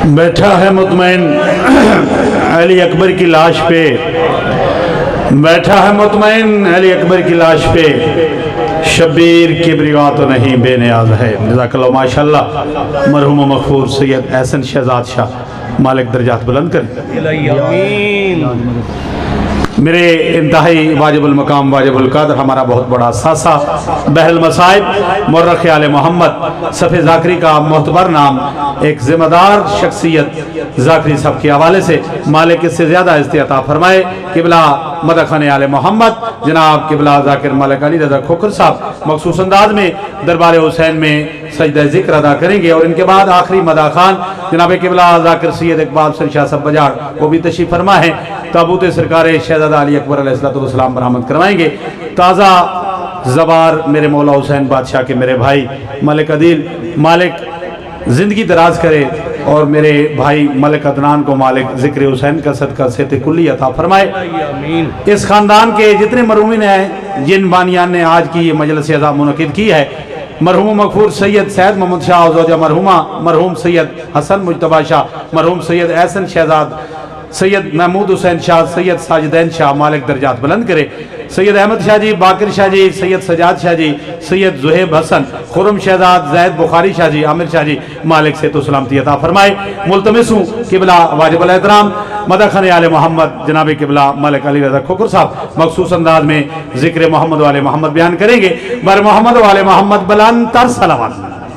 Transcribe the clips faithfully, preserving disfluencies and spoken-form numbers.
بیٹھا ہے مطمئن علی اکبر کی لاش پہ، بیٹھا ہے مطمئن علی اکبر کی لاش پہ، شبیر کبریا تو نہیں بے نیاز ہے۔ جزاک اللہ ماشاءاللہ۔ مرحوم و مغفور سید احسن شہزاد شاہ مالک درجات بلند کریں۔ میرے انتہائی واجب المقام واجب القدر ہمارا بہت بڑا ساسا بحر المصائب مورخ آل محمد صفِ ذاکری کا معتبر نام، ایک ذمہ دار شخصیت ذاکری صاحب کے حوالے سے مالک اس سے زیادہ استعطا فرمائے۔ قبلہ مدخن آل محمد جناب قبلہ ذاکر ملک علی رضا کھوکھر صاحب مخصوص انداز میں دربار حسین میں سجدہ ذکر ادا کریں گے، اور ان کے بعد آخری مداخان جناب قبلہ ذاکر سید اقبال حسین شاہ صاحب بجاڑ وہ بھی تشریف فرما ہے، تابوت سرکار شہزادہ علی اکبر علیہ السلام برآمد کروائیں گے۔ تازہ زبار میرے مولا حسین بادشاہ کے میرے بھائی ملک عدیل مالک زندگی دراز کرے، اور میرے بھائی ملک عدنان کو مالک ذکر حسین کا صدقہ صحت کلی عطا فرمائے۔ اس خاندان کے جتنے مرحومین ہیں جن بانیان نے آج کی یہ مجلس اعزاز منعقد کی ہے، مرحوم مغفور سید سید محمد شاہ زوجہ مرحومہ مرحوم سید حسن مجتبی شاہ، مرحوم سید احسن شہزاد، سید محمود حسین شاہ، سید ساجدین شاہ مالک درجات بلند کرے، سید احمد شاہ جی، باقر شاہ جی، سید سجاد شاہ جی، سید زہیب حسن، خرم شہزاد، زید بخاری شاہ جی، عامر شاہ جی مالک سے تو سلامتی عطا فرمائے۔ ملتمس ہوں قبلہ واجب الاحترام مدخن آل محمد جناب قبلہ ملک علی رضا کھوکھر صاحب مخصوص انداز میں ذکر محمد و آل محمد بیان کریں گے۔ بر محمد و آل محمد بلند تر صلوات۔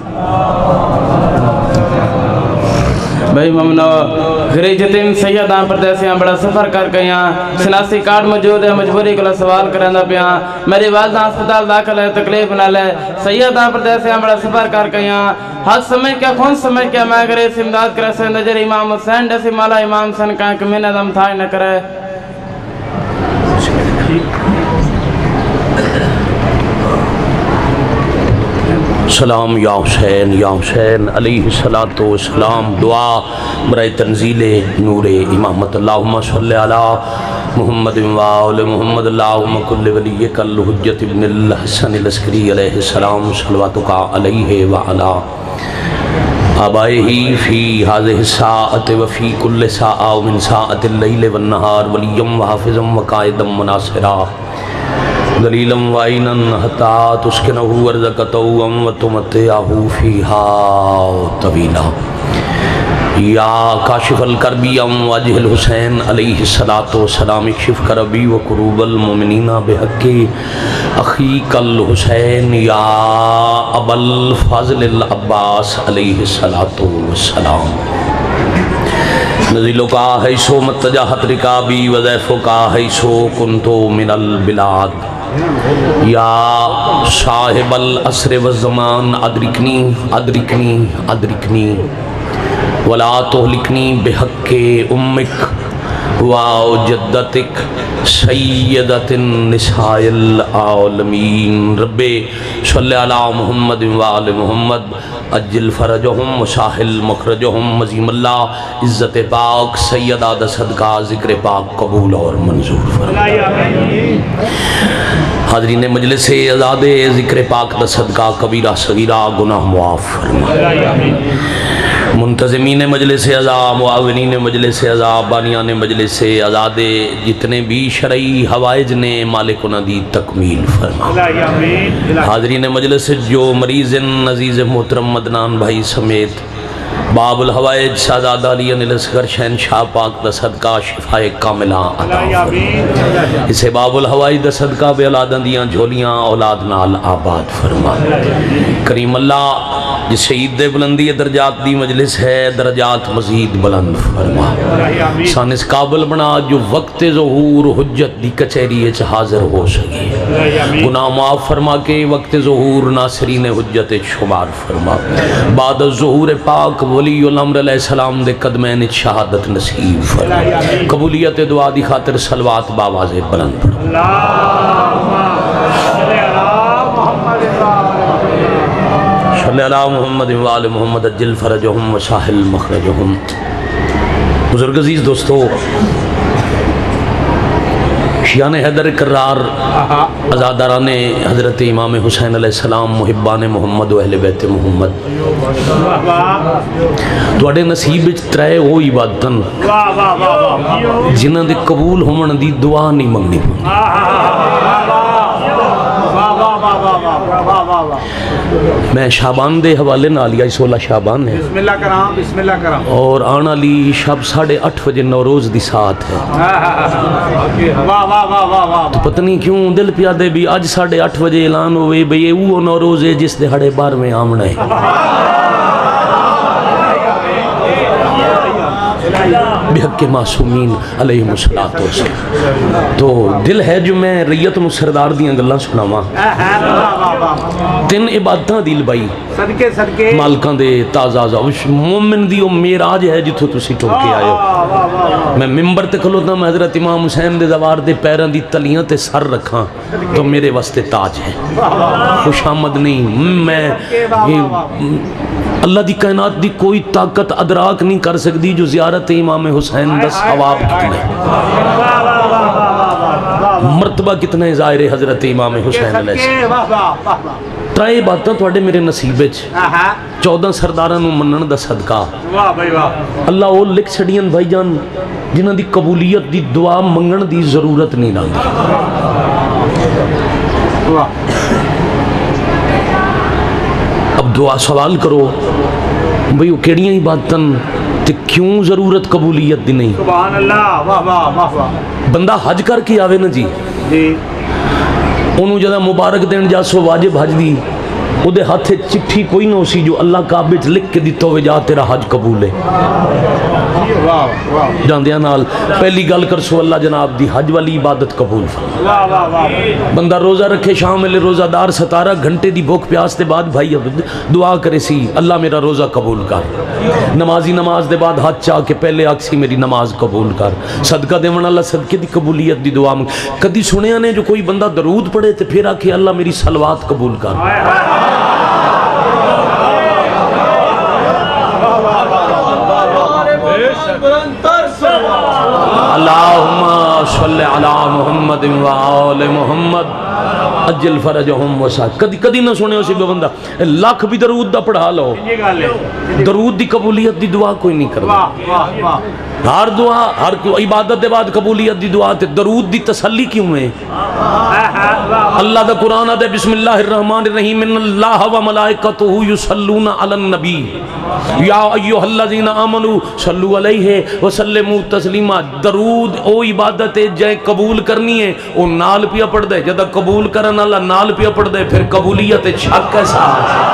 بھائی ممنو غری جتن سیدان پردیسیاں بڑا سفر کر گئیاں، شناسی کارڈ موجود ہے، مجبوری کو سوال کرنا پیاں، میری والدہ ہسپتال داخل ہے، تکلیف نہ لے، سیدان پردیسیاں بڑا سفر کر گئیاں، حق سمجھ کیا خون سمجھ کیا میں کرے سمداد کرے سے نجر امام حسین جیسی مالا امام حسین کہیں کہ میں نظم تھا نہ کرے۔ سلام یا حسین یا حسین علیہ السلام، دعا برائے تنزیل نور امامت، اللہم صلی علی محمد وآل محمد، اللہم کل ولیک الحجت ابن الحسن العسکری علیہ السلام، صلواتک علیہ وعلا آبائہی فی ہذہ الساعۃ وفی کل ساعۃ من ساعۃ اللیل والنہار ولیم وحافظم وقائدم مناصرا دلیلم وائنن حتی تسکنہو ورزقتہو وتمتعہو فیہا طویلا یا کاشف الکربی ام وجہ الحسین علیہ السلام، اکشف کربی و کروب المؤمنین بحق اخیک الحسین یا ابا الفضل العباس علیہ السلام، نزلو کا حیثو متجاہت رکابی وضیفو کا حیثو کنتو من البلاد یا صاحب العصر والزمان ادرکنی ادرکنی ادرکنی ولا تہلکنی بحق امک و جدتک سیدت النساء العالمین، رب صلی علی محمد وآل محمد، اجل فرجہم وساحل مخرجہم، عظیم اللہ عزت پاک سیدہ دا صدقہ ذکر پاک قبول اور منظور فرمائے۔ حاضرین مجلس آزاد ذکر پاک دا صدقہ کبیرہ صغیرہ گناہ معاف فرمائے۔ منتظمین مجلس عزا، معاونین مجلس عزا، بانیان مجلس آزاد جتنے بھی شرعی حوائج نے مالک انہاں دی تکمیل فرما۔ حاضرین مجلس جو مریض عزیز محترم عدنان بھائی سمیت باب الحوائج شہزادہ علی الاسغر شہنشاہ پاک دا صدقہ شفاء کاملہ عطا فرما۔ اسے باب الحوائج دا صدقہ بے اولاداں دیاں جھولیاں اولاد نال آباد فرما۔ کریم اللہ جس شہید دے بلندی درجات دی مجلس ہے، درجات مزید بلند فرما۔ سان اس قابل بنا جو وقت ظہور حجت دی کچہری اچ حاضر ہو سکے، گناہ معاف فرما کے وقت ظہور ناصرین حجت شمار فرما۔ بعد الظہور پاک ولی الامر علیہ السلام دے قدمین شہادت نصیب فرما۔ قبولیت دعا دی خاطر صلوات باواز بلند فرما۔ صلی اللہ محمد وآل محمد، اجل فرجہم وساحل مخرجہم۔ بزرگ عزیز دوستو، شیان حیدر کرار ازاداران حضرت امام حسین علیہ السلام محبان محمد و اہل بیت محمد تواڈے نصیب وچ ترے او عبادتاں جنہاں دے قبول ہون دی دعا نہیں منگنی میں شابان دے حوالے نال یا سولہ شابان ہے بسم اللہ کرام بسم اللہ کرام اور آنا لی شب ساڑھے اٹھ بجے نوروز دی ساتھ ہے تو پتہ نہیں کیوں دل پیا دے بھی آج ساڑھے اٹھ بجے اعلان ہوئے بھئی یہ وہ نوروز ہے جس دے ہڑے بار میں آمنا ہے بحق معصومین علیہ الصلوۃ تو دل ہے جو میں ریت نو سردار دیاں گلاں سناواں تین عبادتاں دل بائی صدقے صدقے مالکاں دے تازہ زوش مومن دی او معراج ہے جتھوں تسی ٹر کے آئے ہو میں ممبر تے کھلوتا میں حضرت امام حسین دے زوار دے پیراں دی تلیاں تے سر رکھاں تو میرے واسطے تاج ہے خوش آمد نہیں میں اللہ دی کائنات دی کوئی طاقت ادراک نہیں کر سکتی جو زیارت امام حسین دا ثواب کتنے مرتبہ کتنے ظاہر حضرت امام حسین علیہ السلام ترائے باتاں تواڈے میرے نصیب وچ چودہ سرداراں نو منن دا صدقہ اللہ او لکھ چھڑیاں بھائی جان جنہاں دی قبولیت دی دعا منگن دی ضرورت نہیں لاندی اب دعا سوال کرو بھئی وہ کیڑیاں ہی باتاں تے کیوں ضرورت قبولیت دی نہیں سبحان اللہ واہ واہ واہ واہ بندہ حج کر کے آوے نا جی جی انہوں جدہ مبارک دین جاسو واجب حج دی او دے ہاتھے چٹھی کوئی نہ اسی جو اللہ کعبے چ لکھ کے دیتا ہوئے جا تیرا حج قبول ہے جاندیاں نال پہلی گل کر سو اللہ جناب دی حج والی عبادت قبول بندہ روزہ رکھے شام میں روزہ دار ستارہ گھنٹے دی بھوک پیاس دے بعد بھائی دعا کرے سی اللہ میرا روزہ قبول کر نمازی نماز دے بعد ہاتھ چاہ کے پہلے آکسی میری نماز قبول کر صدقہ دیون اللہ صدقے دی قبولیت دی دعا کدی سنیا نے جو کوئی بندہ درود پڑھے تے پھر آکھے اللہ میری صلوات قبول کر اللہم صلی علی محمد و آل محمد اجل فرجہم وسعت کدی کدی نہ سنے اسی بندہ لاکھ بھی درود دا پڑھا لو درود دی قبولیت دی دعا کوئی نہیں کرتا ہر دعا ہر عبادت دے بعد قبولیت دی دعا تے درود دی تسلی کیوں ہے اللہ دا قرآن دے بسم اللہ الرحمن الرحیم ان اللہ و ملائکتہ یصلون علی النبی یا ایھا الذین آمنوا صلوا علیہ وسلموا تسلیما درود او عبادت ہے جے قبول کرنی ہے او نال پیا پڑھ دے جدا قبول کرن اللہ نال پیا پڑھ دے پھر قبولیت شک ہے ساتھ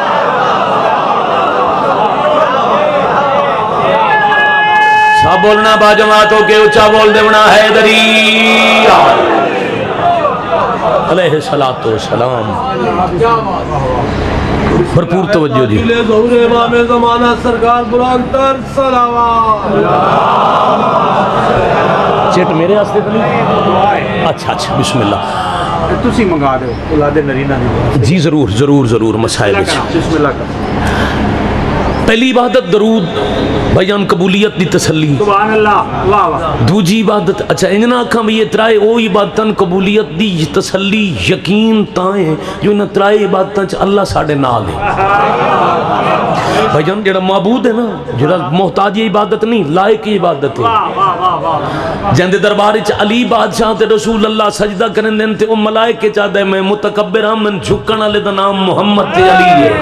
سب بولنا با جماعتوں کے اچھا بول دیونا حیدری علیہ السلام بھرپور توجہ جی ظہور امام زمانہ سرکار بلند تر صلوات چٹ میرے ہاستے تو نہیں اچھا اچھا بسم اللہ تسی منگا دے اولاد نرینہ دی جی ضرور ضرور ضرور مسائل بسم اللہ کر پہلی عبادت درود بیان قبولیت دی تسلی سبحان اللہ واہ واہ دوجی عبادت اچھا انجنا آکھاں بھی یہ ترائے او عبادتاں قبولیت دی تسلی یقین تائیں جو انہاں ترائے عبادتاں چ اللہ ساڑھے نال ہے بھائی جان جڑا معبود ہے نا جڑا محتاج عبادت نہیں لائق عبادت ہے جندے دربار چ علی بادشاہ تے رسول اللہ سجدہ کرن دین تے او ملائکے چا دے میں متکبر ہم من جھکن والے دا نام محمد تے علی ہے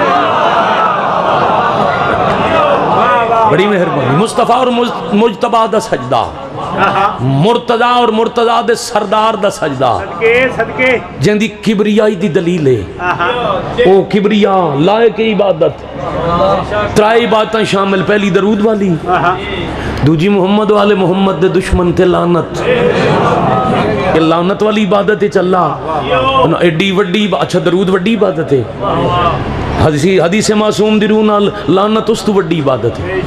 بڑی مہربانی مصطفیٰ اور مجتبہ دا سجدہ مرتضی اور مرتضی دے سردار دا سجدہ صدقے صدقے جن دی کبریائی دی دلیل ہے او کبریا لائق عبادت ترائی باتاں شامل پہلی درود والی دوجی محمد والے محمد دے دشمن تے لعنت یہ لعنت والی عبادت ہے چلا ایڈی وڈی اچھا درود وڈی عبادت ہے حدیث معصوم دی روح نال لعنت اس تو وڈی عبادت ہے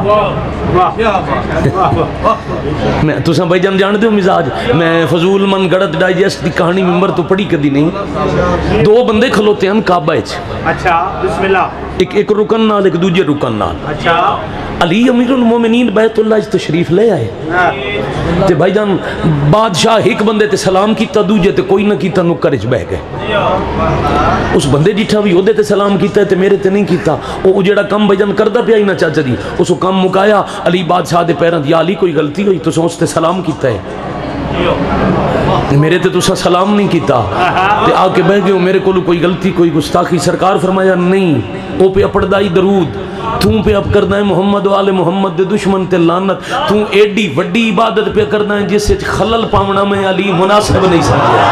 میں تساں بھائی جان جان دے ہو مزاج میں فضول من گڑت ڈائجسٹ دی کہانی ممبر تو پڑھی کدی نہیں دو بندے کھلوتے ہیں کعبہ وچ اچھا بسم اللہ ایک ایک رکن نال ایک دوجے رکن نال علی امیر المومنین بیت اللہ اس تشریف لے آئے تے بھائی جان بادشاہ ایک بندے تے سلام کیتا دوجے تے کوئی نہ کیتا نکرچ بہ گئے اس بندے جیٹھا بھی عہدے تے سلام کیتا ہے تے میرے تے نہیں کیتا او جڑا کم بھائی جان کردا پیا ہی نہ چاچا جی اس کو کم مکایا علی بادشاہ دے پیراں یا علی کوئی غلطی ہوئی تو اس تے سلام کیتا ہے میرے تے تسا سلام نہیں کیتا تے آ کے بہ گئے میرے کولو کوئی غلطی کوئی گستاخی سرکار فرمایا نہیں او پہ اپڑدا ہی درود توں پہ اب کرنا ہے محمد و آل محمد دے دشمن تے لعنت توں ایڈی وڈی عبادت پہ کرنا ہے جس سے خلل پاونا میں علی مناسب نہیں سمجھا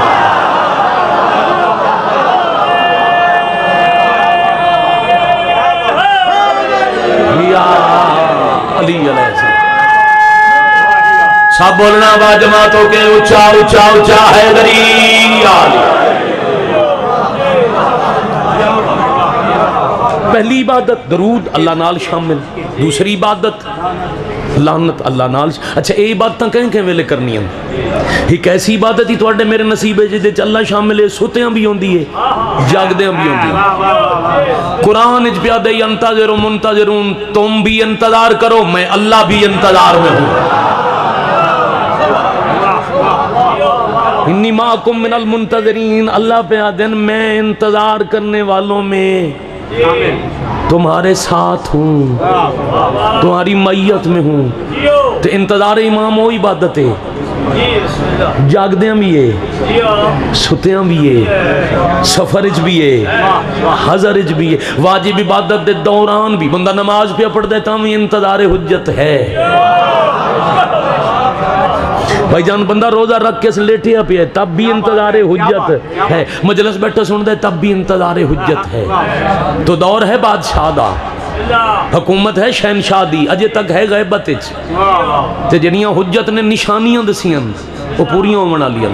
یا علی علیہ السلام سب بولنا با جماعتوں کے اچھا اچھا اچھا حیدری آلی پہلی عبادت درود اللہ نال شامل دوسری عبادت لعنت اللہ نال اچھا اے عبادتاں کہیں کہیں ویلے کرنی ہیں ایک ایسی عبادت ہی توڑے میرے نصیب ہے جدے اللہ شامل ہے سوتیاں بھی ہوندی ہے جاگدیاں بھی ہوندی ہیں قرآن اج پیادے انتظر و منتظرون تم بھی انتظار کرو میں اللہ بھی انتظار میں ہوں انی معکم من المنتظرین اللہ پہ آدن میں انتظار کرنے والوں میں تمہارے ساتھ ہوں تمہاری میت میں ہوں تو انتظار امام وہ عبادت ہے جاگدیاں بھی ہے ستیاں بھی ہے سفرج بھی ہے حضرج بھی ہے واجب عبادت دے دوران بھی بندہ نماز پہ پڑھ دیتا ہوں انتظار حجت ہے بھائی جان بندہ روزہ رکھ کے لیٹیا پہ ہے تب بھی انتظار حجت ہے مجلس بیٹھا سن دے تب بھی انتظار حجت ہے تو دور ہے بادشاہ دا حکومت ہے شہنشاہ دی اجے تک ہے غیبت اچ تے جنیاں حجت نے نشانیاں دسیاں وہ پوریاں ہونا لیاں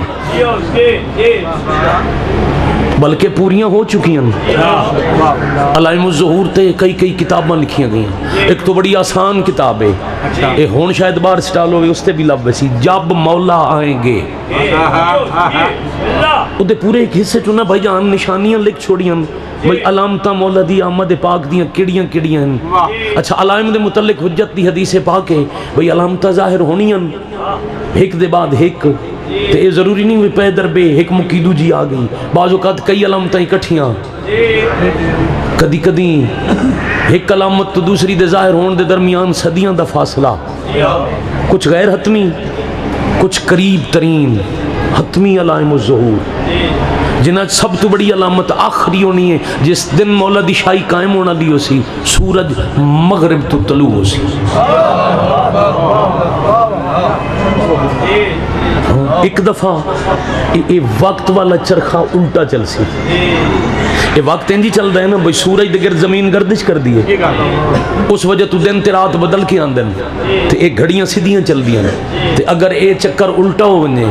بلکہ پوریاں ہو چکی ہیں علائم الظہور تے کئی کئی کتاباں لکھیاں گئی ہیں ایک تو بڑی آسان کتاب ہے اے ہون شاید بار سٹال ہوئے اس تے بھی لب ویسی جب مولا آئیں گے وہ دے پورے ایک حصے چونا بھائی جان نشانیاں لکھ چھوڑیاں بھائی علامتہ مولا دی آمد پاک دیاں کڑیاں کڑیاں ہیں اچھا علائم دے متعلق حجت دی حدیث پاک ہے بھئی علامتہ ظاہر ہونی ہیں ایک دے بعد ایک تو یہ ضروری نہیں ہوئی پہ دربے ایک مقیدو جی آگئی بعض اوقات کئی علامتیں اکٹھیاں کدی کدی ایک علامت تو دوسری دے ظاہر ہون دے درمیان صدیاں دا فاصلہ کچھ غیر حتمی کچھ قریب ترین حتمی علائم الظہور جنہ سب تو بڑی علامت آخری ہونی ہے جس دن مولا دی شاہی قائم ہونا لیو سی سورج مغرب تو طلوع ہو سی ایک دفعہ یہ وقت والا چرخہ الٹا چل سی یہ وقت انجی چل رہا ہے نا بھئی سورج دے گرد زمین گردش کر دیئے اس وجہ تو دن تے رات بدل کے آندن تے ایک گھڑیاں سیدھیاں چل دیاں تے اگر اے چکر الٹا ہو بنے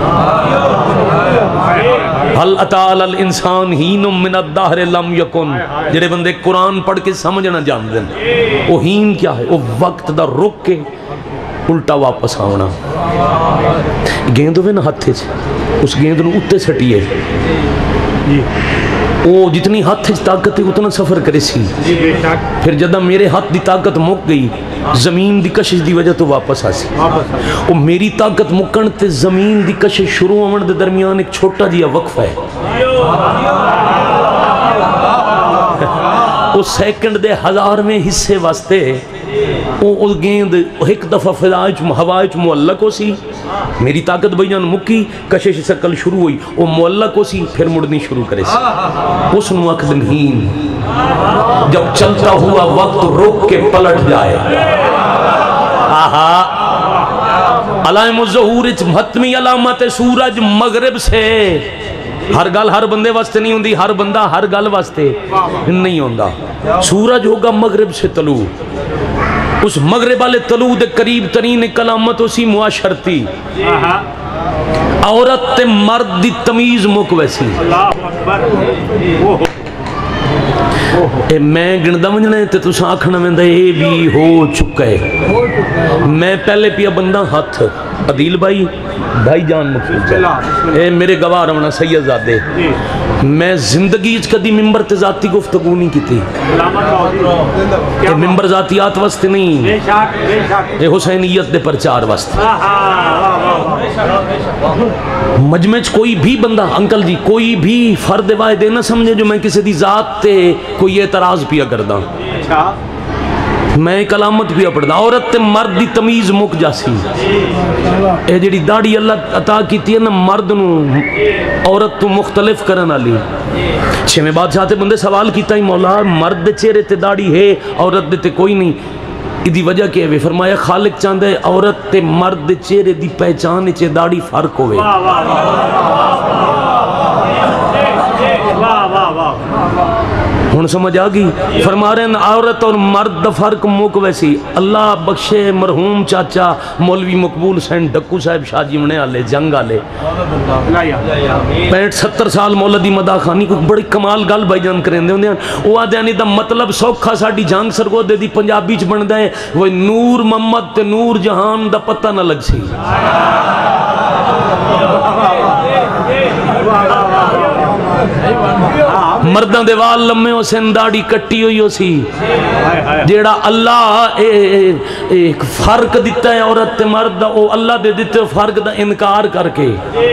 حل اتال الانسان ہین من الدہر لم یکن جڑے بندے قرآن پڑھ کے سمجھنا جان دن وہ ہین کیا ہے وہ وقت دا رک کے الٹا واپس آونا گیند ہوئے نا ہاتھے سے اس گیند نو اتے سٹیے وہ جتنی ہاتھ طاقت ہے اتنا سفر کرے سی پھر جدہ میرے ہاتھ دی طاقت مک گئی زمین دی کشش دی وجہ تو واپس آسی وہ میری طاقت مکن تے زمین دی کشش شروع ہونے دے درمیان ایک چھوٹا جیا وقفہ ہے وہ سیکنڈ دے ہزار میں حصے واسطے وہ گیند ایک دفعہ فضائچ ہوائچ معلق ہو سی میری طاقت بھائی جان مکی کشش سکل شروع ہوئی وہ معلق ہو سی پھر مڑنی شروع کرے سی اس نو وقت دنہین جب چلتا ہوا وقت روک کے پلٹ جائے آہا علائم الظہور حتمی علامت سورج مغرب سے ہر گل ہر بندے واسطے نہیں ہوندی ہر بندہ ہر گل واسطے نہیں ہوندا سورج ہوگا مغرب سے طلوع اس مغرب والے طلوع دے قریب ترین ایک علامت اسی معاشرتی عورت تے مرد دی تمیز مک ویسی اے میں گندہ منجنے تے تسا آکھنا میں دے اے بھی ہو چکے میں پہلے پیا بندہ ہاتھ عدیل بھائی بھائی جان مقصود اے میرے گواہ رمنا سید زادے میں زندگی کدی ممبر تے ذاتی گفتگو نہیں کی تھی اے ممبر ذاتیات واسطے نہیں اے حسینیت دے پرچار واسطے مجمع چ کوئی بھی بندہ انکل جی کوئی بھی فرد واحد نہ سمجھے جو میں کسی دی ذات تے کوئی اعتراض پیا کردا میں ایک علامت پیا پڑھدا عورت تے مرد دی تمیز مک جاسی اے جڑی داڑھی اللہ عطا کیتی ہے نا مرد نو عورت تو مختلف کرن والی چھویں بادشاہ تے بندے سوال کیتا ہی مولا مرد دے چہرے تے داڑھی ہے عورت دے تے کوئی نہیں ادی وجہ کیا ہے فرمایا خالق چاہندا ہے عورت تے مرد دے چہرے دی پہچان وچ داڑھی فرق ہوئے ہن سمجھ آ گئی فرما رہے ہیں عورت اور مرد دا فرق موک ویسی اللہ بخشے مرحوم چاچا مولوی مقبول حسین ڈکو صاحب شاہ جیمنے والے جنگ والے پینٹ ستر سال مولدی مدا خانی کو بڑی کمال گل بھائی جان کریں دے ہوندے ہیں وہ آدھے دا مطلب سوکھا ساڈی جنگ سرگودے دی پنجابی چ بندا ہے وہ نور محمد تے نور جہان دا پتہ نہ لگ سی مردان دے وال لمے ہو سن داڑھی کٹی ہوئی ہو سی جیڑا اللہ ایک فرق دیتا ہے عورت تے مرد او اللہ دے دیتے ہو فرق دا انکار کر کے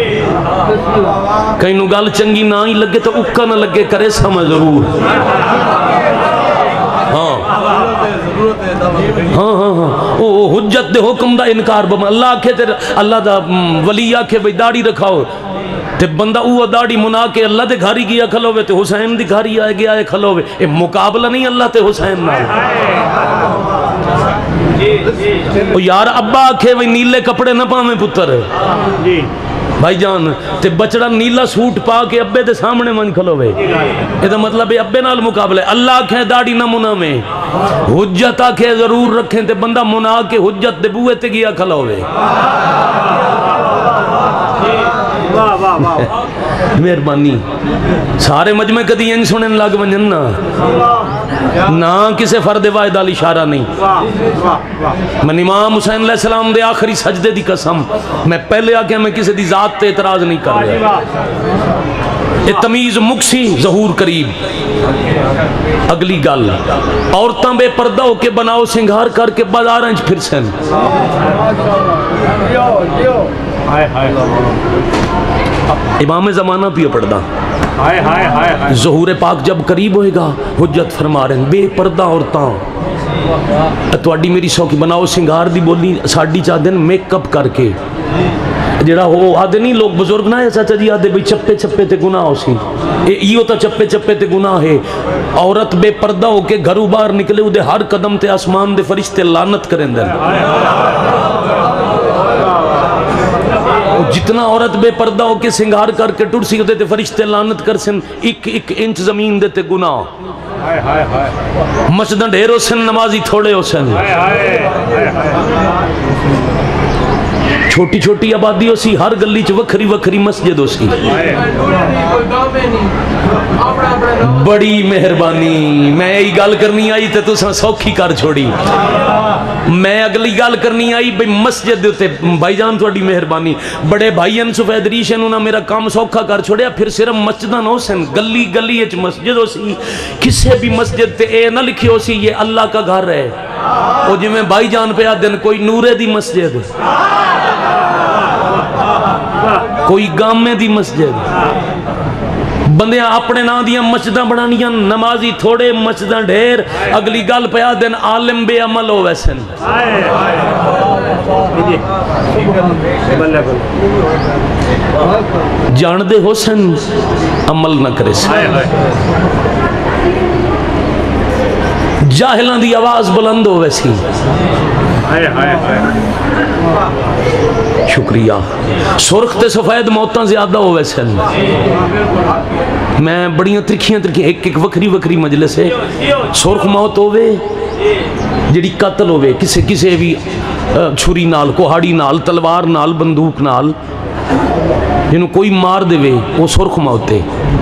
کہیں نو گال چنگی نہ ہی لگے تو اکا نہ لگے کرے سمجھ ضرور ہاں ہاں ہاں ہاں او حجت دے حکم دا انکار بم اللہ آکھے تے اللہ دا ولی آکھے بھئی داڑھی رکھاؤ تے بندہ اوہ داڑھی منا کے اللہ دے گھاری گیا کھلوے تے حسین دی گھاری آئے گیا ہے کھلوے اے مقابلہ نہیں اللہ تے حسین نہ او یار ابا آکھے وہی نیلے کپڑے نہ پاویں پتر بھائی جان تے بچڑا نیلا سوٹ پا کے ابے دے سامنے من کھلوے یہ دا مطلب ہے ابے نال مقابلہ ہے اللہ آکھیں داڑھی نہ منا میں حجت آکھیں ضرور رکھیں تے بندہ منا کے حجت دے بوئے تے گیا کھلوے مہربانی سارے مجمع کدی این سنن لگ ونجن نا نہ کسے فرد واحد علی اشارہ نہیں من امام حسین علیہ السلام دے آخری سجدے دی قسم میں پہلے آکے میں کسے دی ذات تے اعتراض نہیں کر رہا اے تمیز مکسی ظہور قریب اگلی گل عورتاں بے پردہ ہو کے بناؤ سنگھار کر کے بازاراں وچ پھر سن امام زمانہ پیا پڑھدا ظہور پاک جب قریب ہوئے گا حجت فرما رہے ہیں بے پردہ عورتاں تواڈی میری سوکی بناؤ سنگار دی بولی ساڈی چاہ دن میک اپ کر کے جڑا ہو آدھے نہیں لوگ بزرگ نہ ہے چاچا جی آدھے بھئی چپے چپے تے گناہ ہو سی یہ تو چپے چپے تے گناہ ہے عورت بے پردہ ہو کے گھروں باہر نکلے دے ہر قدم تے آسمان دے فرشتے لعنت کریں دیں جتنا عورت بے پردہ ہو کے سنگار کر کے ٹوٹ سی ہوتے تے فرشتے لعنت کر سن ایک ایک انچ زمین دیتے گناہ مسجدیں ڈھیر ہو سن نمازی تھوڑے ہو سن چھوٹی چھوٹی آبادی ہو سی ہر گلی چ وکھری وکھری مسجد ہو سی بڑی مہربانی میں یہی گل کرنی آئی تے تو سوکھی کر چھوڑی میں اگلی گل کرنی آئی بھئی مسجد دیتے بھائی جان تھوڑی مہربانی بڑے بھائی ان سفید ریش انہوں نے میرا کام سوکھا کر چھوڑیا پھر صرف مسجدہ نہ ہو سن گلی گلی اچ مسجد ہو سی کسے بھی مسجد تے اے نہ لکھی ہو سی یہ اللہ کا گھر ہے وہ جی میں بھائی جان پہ آدن کوئی نورے دی مسجد کوئی گامے دی مسجد بندیاں اپنے نا دیاں مسجداں بڑھانیاں نمازی تھوڑے مسجداں ڈھیر اگلی گل پیا دن عالم بے عمل ہو ویسن جان دے حسن عمل نہ کرے سن جاہلان دی آواز بلند ہو ویسی شکریہ سرخ تے سفید موتاں زیادہ ہو ویسے میں بڑیاں ترکیاں ترکیاں ایک ایک وکری وکری مجلس ہے سرخ موت ہوئے جڑی قتل ہوئے کسے کسے بھی چھری نال کوہاڑی نال تلوار نال بندوق نال جنہوں کوئی مار دے وے وہ سرخ موت ہے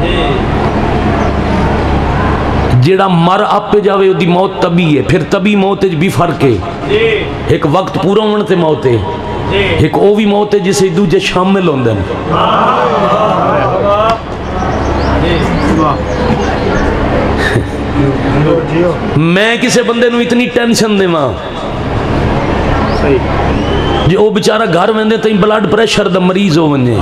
جیڑا مر آپ پہ جاوے دی موت تبھی ہے پھر تبھی موت بھی فرق ہے ایک وقت پورا ہونے تے موت ہے ایک او بھی موت ہے جسے دوجے شامل ہوندے ہیں. میں کسے بندے نو اتنی ٹینشن دے ماں جی او بیچارہ گھر ویندے تئیں بلڈ پریشر دا مریض ہو ونجے.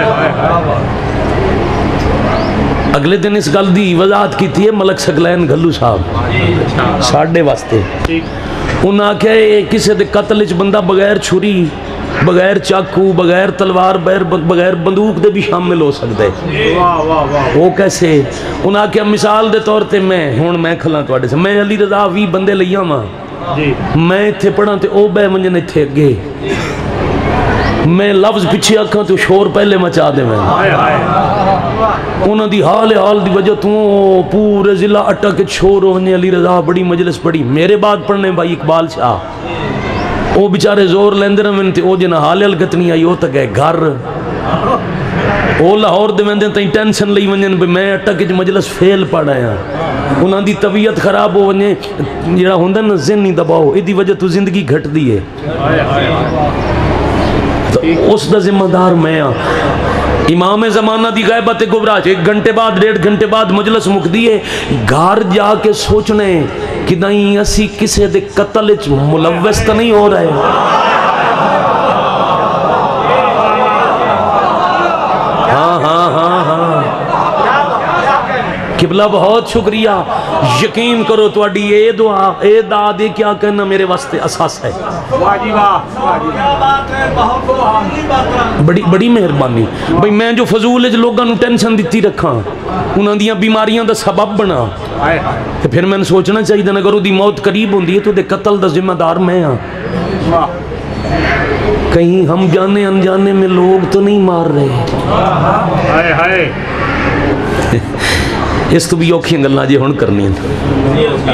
اگلے دن اس گل دی وضاحت کی تھی ہے ملک سگلین گھلو صاحب ساڑھے واسطے. انہاں کہے کسے دے قتل اچ بندہ بغیر چھری بغیر چاکو بغیر تلوار بغیر بندوق دے بھی شامل ہو سکتا ہے. وہ کیسے؟ انہاں کہا مثال دے طور تے میں ہون میں کھلاں توڑے سے میں علی رضا وی بندے لیا ماں میں اتھے پڑھاں تے او بے منجن اتھے اگے میں لفظ پچھے آکھاں تو شور پہلے مچا دے میں انہاں دی حال حال دی وجہ تو پورے ضلع اٹا کے چھوڑ ہونے علی رضا بڑی مجلس پڑھی میرے بعد پڑھنے بھائی اقبال شاہ او بیچارے زور لیندے رہن تے او جنہ حال حال کتنی آئی او تک ہے گھر او لاہور دے ویندے تائیں ٹینشن لئی ونجن بھی میں اٹا کے مجلس فیل پڑھ آیا انہاں دی طبیعت خراب ہو ونجے جڑا ہوندہ نا ذہنی دباؤ ای دی وجہ تو زندگی گھٹ دی ہے تو اس دا ذمہ دار میں ہاں. امام زمانہ دی غیبت گبراج ایک گھنٹے بعد ڈیڑھ گھنٹے بعد مجلس مک دیئے گھر جا کے سوچنے کہ نہیں اسی کسے دے قتل اچ ملوث تو نہیں ہو رہے. ہاں ہاں ہاں ہاں قبلہ بہت شکریہ یقین کرو تو اڈی اے دعا اے دعا کیا کہنا میرے واسطے اساس ہے. بڑی بڑی مہربانی بھئی میں جو فضول ہے جو لوگاں نو ٹینشن دیتی رکھاں انہاں دیاں بیماریاں دا سبب بنا تو پھر میں نے سوچنا چاہیے دن اگر دی موت قریب ہوندی ہے تو دے قتل دا ذمہ دار میں ہاں. کہیں ہم جانے انجانے میں لوگ تو نہیں مار رہے اس تو بھی اوکھیاں گلنا جی ہون کرنی ہیں.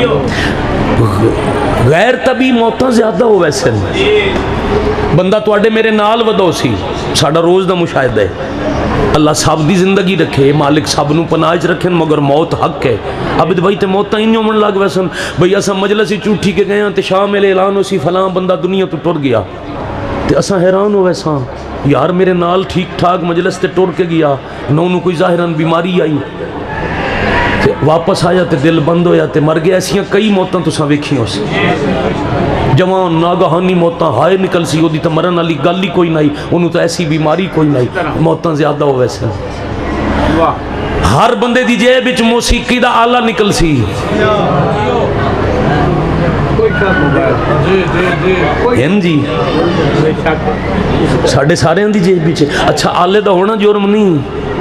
غیر طبی موتاں زیادہ ہو ویسے بندہ تو اڈے میرے نال ودو سی ساڑھا روز دا مشاہدہ ہے اللہ صاحب دی زندگی رکھے مالک صاحب نو پناہج رکھیں مگر موت حق ہے. اب بھائی تے موتاں انہوں من لگ ویسن بھئی اسا مجلسی چوٹھی کے گئے ہیں تے شامل اعلان ہو سی فلاں بندہ دنیا تو ٹر گیا تے اسا حیران ہو ویساں یار میرے نال ٹھیک ٹھاک مجلس تے ٹر کے گیا نو نو کوئی ظاہراً بیماری آئی واپس آیا تے دل بند ہویا تے مر گیا. ایسیاں کئی موتاں تو ساں ویکھی ہو سی جوان ناگہانی موتاں ہائے نکل سی ہو دی تا مرن علی گل ہی کوئی نہیں انہوں تو ایسی بیماری کوئی نہیں موتاں زیادہ ہو ویسے. ہر بندے دی جیب وچ موسیقی دا آلہ نکل سی ہیں جی ساڑھے سارے ہیں دی جیب وچ اچھا آلے دا ہونا جرم نہیں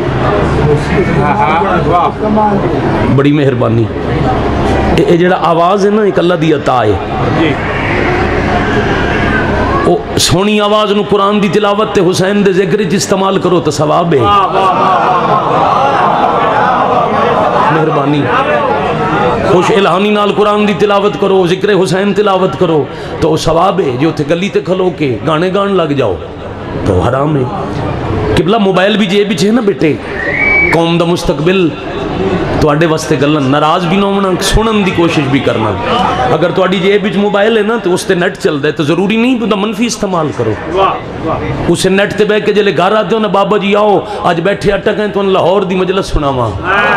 بڑی مہربانی. اے جڑا آواز ہے نا ایک اللہ دی عطا ہے او سونی آواز نو قرآن دی تلاوت تے حسین دے ذکر وچ استعمال کرو تو ثواب ہے. مہربانی خوش الہانی نال قرآن دی تلاوت کرو ذکر حسین تلاوت کرو تو ثواب ہے. جو تے گلی تے کھلو کے گانے گان لگ جاؤ تو حرام ہے. قبلہ موبائل بھی جے بھی چھے نا بیٹے قوم دا مستقبل تو اڈے واسطے گلن ناراض بھی نہ ہونا سنن دی کوشش بھی کرنا. اگر تو اڈی جیب وچ موبائل ہے نا تو اس تے نیٹ چل دے تو ضروری نہیں کہ منفی استعمال کرو اسے نیٹ تے بیٹھ کے جلے گھر آتے ہو نا بابا جی آؤ آج بیٹھے اٹک ہیں تو ان لاہور دی مجلس سناواں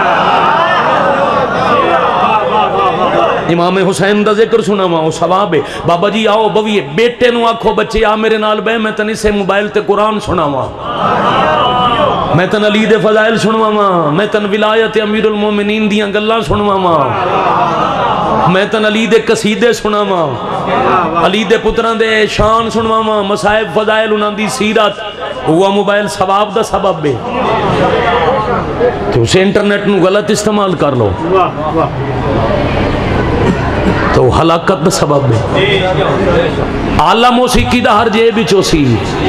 امام حسین دا ذکر سناواں او ثواب ہے. بابا جی آؤ بویے بیٹے نو آکھو بچے آ میرے نال بے میں تن اسے موبائل تے قرآن سناواں میں تن علی دے فضائل سنواواں میں تن ولایت امیر المومنین دیاں گلاں سنواواں میں تن علی دے قصیدے سناواں علی دے پتراں دے شان سنواواں مصائب فضائل انہاں دی سیرت ہوا موبائل ثواب دا سبب ہے. تو اسے انٹرنیٹ نو غلط استعمال کر لو تو ہلاکت دا سبب ہے. اعلیٰ موسیقی دا ہر جیب وچ سی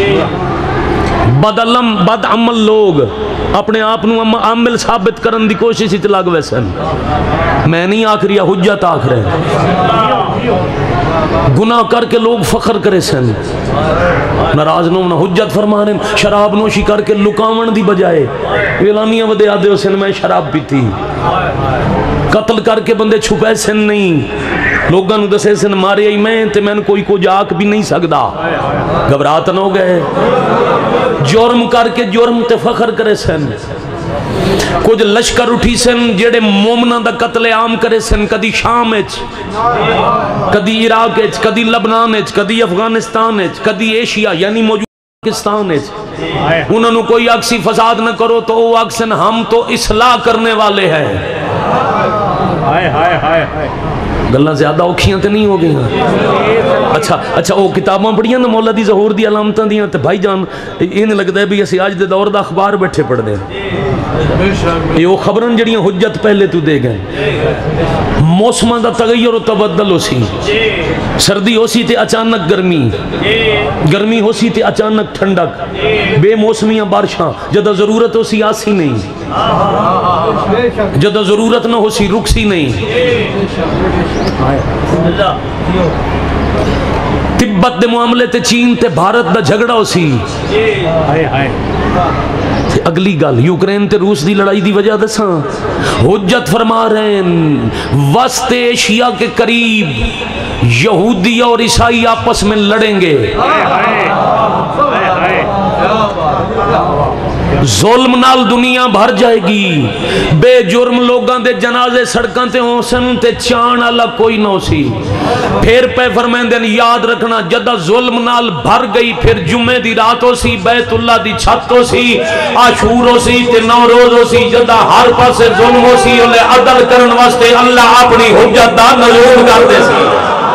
بد علم بد عمل لوگ اپنے آپ نو عامل ثابت کرن دی کوشش وچ لگ ویسن. میں نہیں آخری حجت آخر ہے گناہ کر کے لوگ فخر کرے سن ناراض نہ ہونا حجت فرما رہے ہیں شراب نوشی کر کے لکاون دی بجائے اعلانیاں ودے آدھے سن میں شراب پیتی قتل کر کے بندے چھپے سن نہیں لوگوں دسے سن مارے ہی میں تے میں کوئی کو جاک بھی نہیں سکدا گھبرات نہ ہو گئے جرم کر کے جرم تے فخر کرے سن کچھ لشکر اٹھی سن جڑے مومنہ دا قتل عام کرے سن کدی شام اچ کدی عراق اچ کدی لبنان اچ کدی افغانستان اچ کدی ایشیا یعنی موجود پاکستان اچ انہوں نے کوئی اکسی فساد نہ کرو تو وہ اکسن ہم تو اصلاح کرنے والے ہیں گلہ زیادہ اوکھیاں تے نہیں ہو گئی اچھا اچھا وہ کتاباں پڑھیاں نا مولا دی ظہور دی علامتاں دیاں تے بھائی جان این لگتا ہے بھی اسی آج دے دور دا اخبار بیٹھے پڑھ دیں یہ وہ خبرن جڑیاں حجت پہلے تو دے گئے موسمہ دا تغیر و تبدل ہو سی سردی ہو سی تے اچانک گرمی گرمی ہو سی تے اچانک ٹھنڈک بے موسمیاں بارشاں جدہ ضرورت ہو سی آسی نہیں جدہ ضرورت نہ ہو سی رک سی نہیں تبت دے معاملے تے چین تے بھارت دا جھگڑا ہو سی اگلی گل یوکرین تے روس دی لڑائی دی وجہ دساں حجت فرما رہے ہیں وسط ایشیا کے قریب یہودی اور عیسائی آپس میں لڑیں گے ظلم نال دنیا بھر جائے گی بے جرم لوگاں دے جنازے سڑکاں تے ہوں سن تے چان اللہ کوئی نہ سی پھر پہ فرمائیں دین یاد رکھنا جدہ ظلم نال بھر گئی پھر جمعے دی رات ہو سی بیت اللہ دی چھت ہو سی عاشور ہو سی تے نوروز ہو سی جدہ ہر پاسے ظلم ہو سی انہیں عدل کرن واسطے اللہ اپنی حجت دا نزول کر دے سی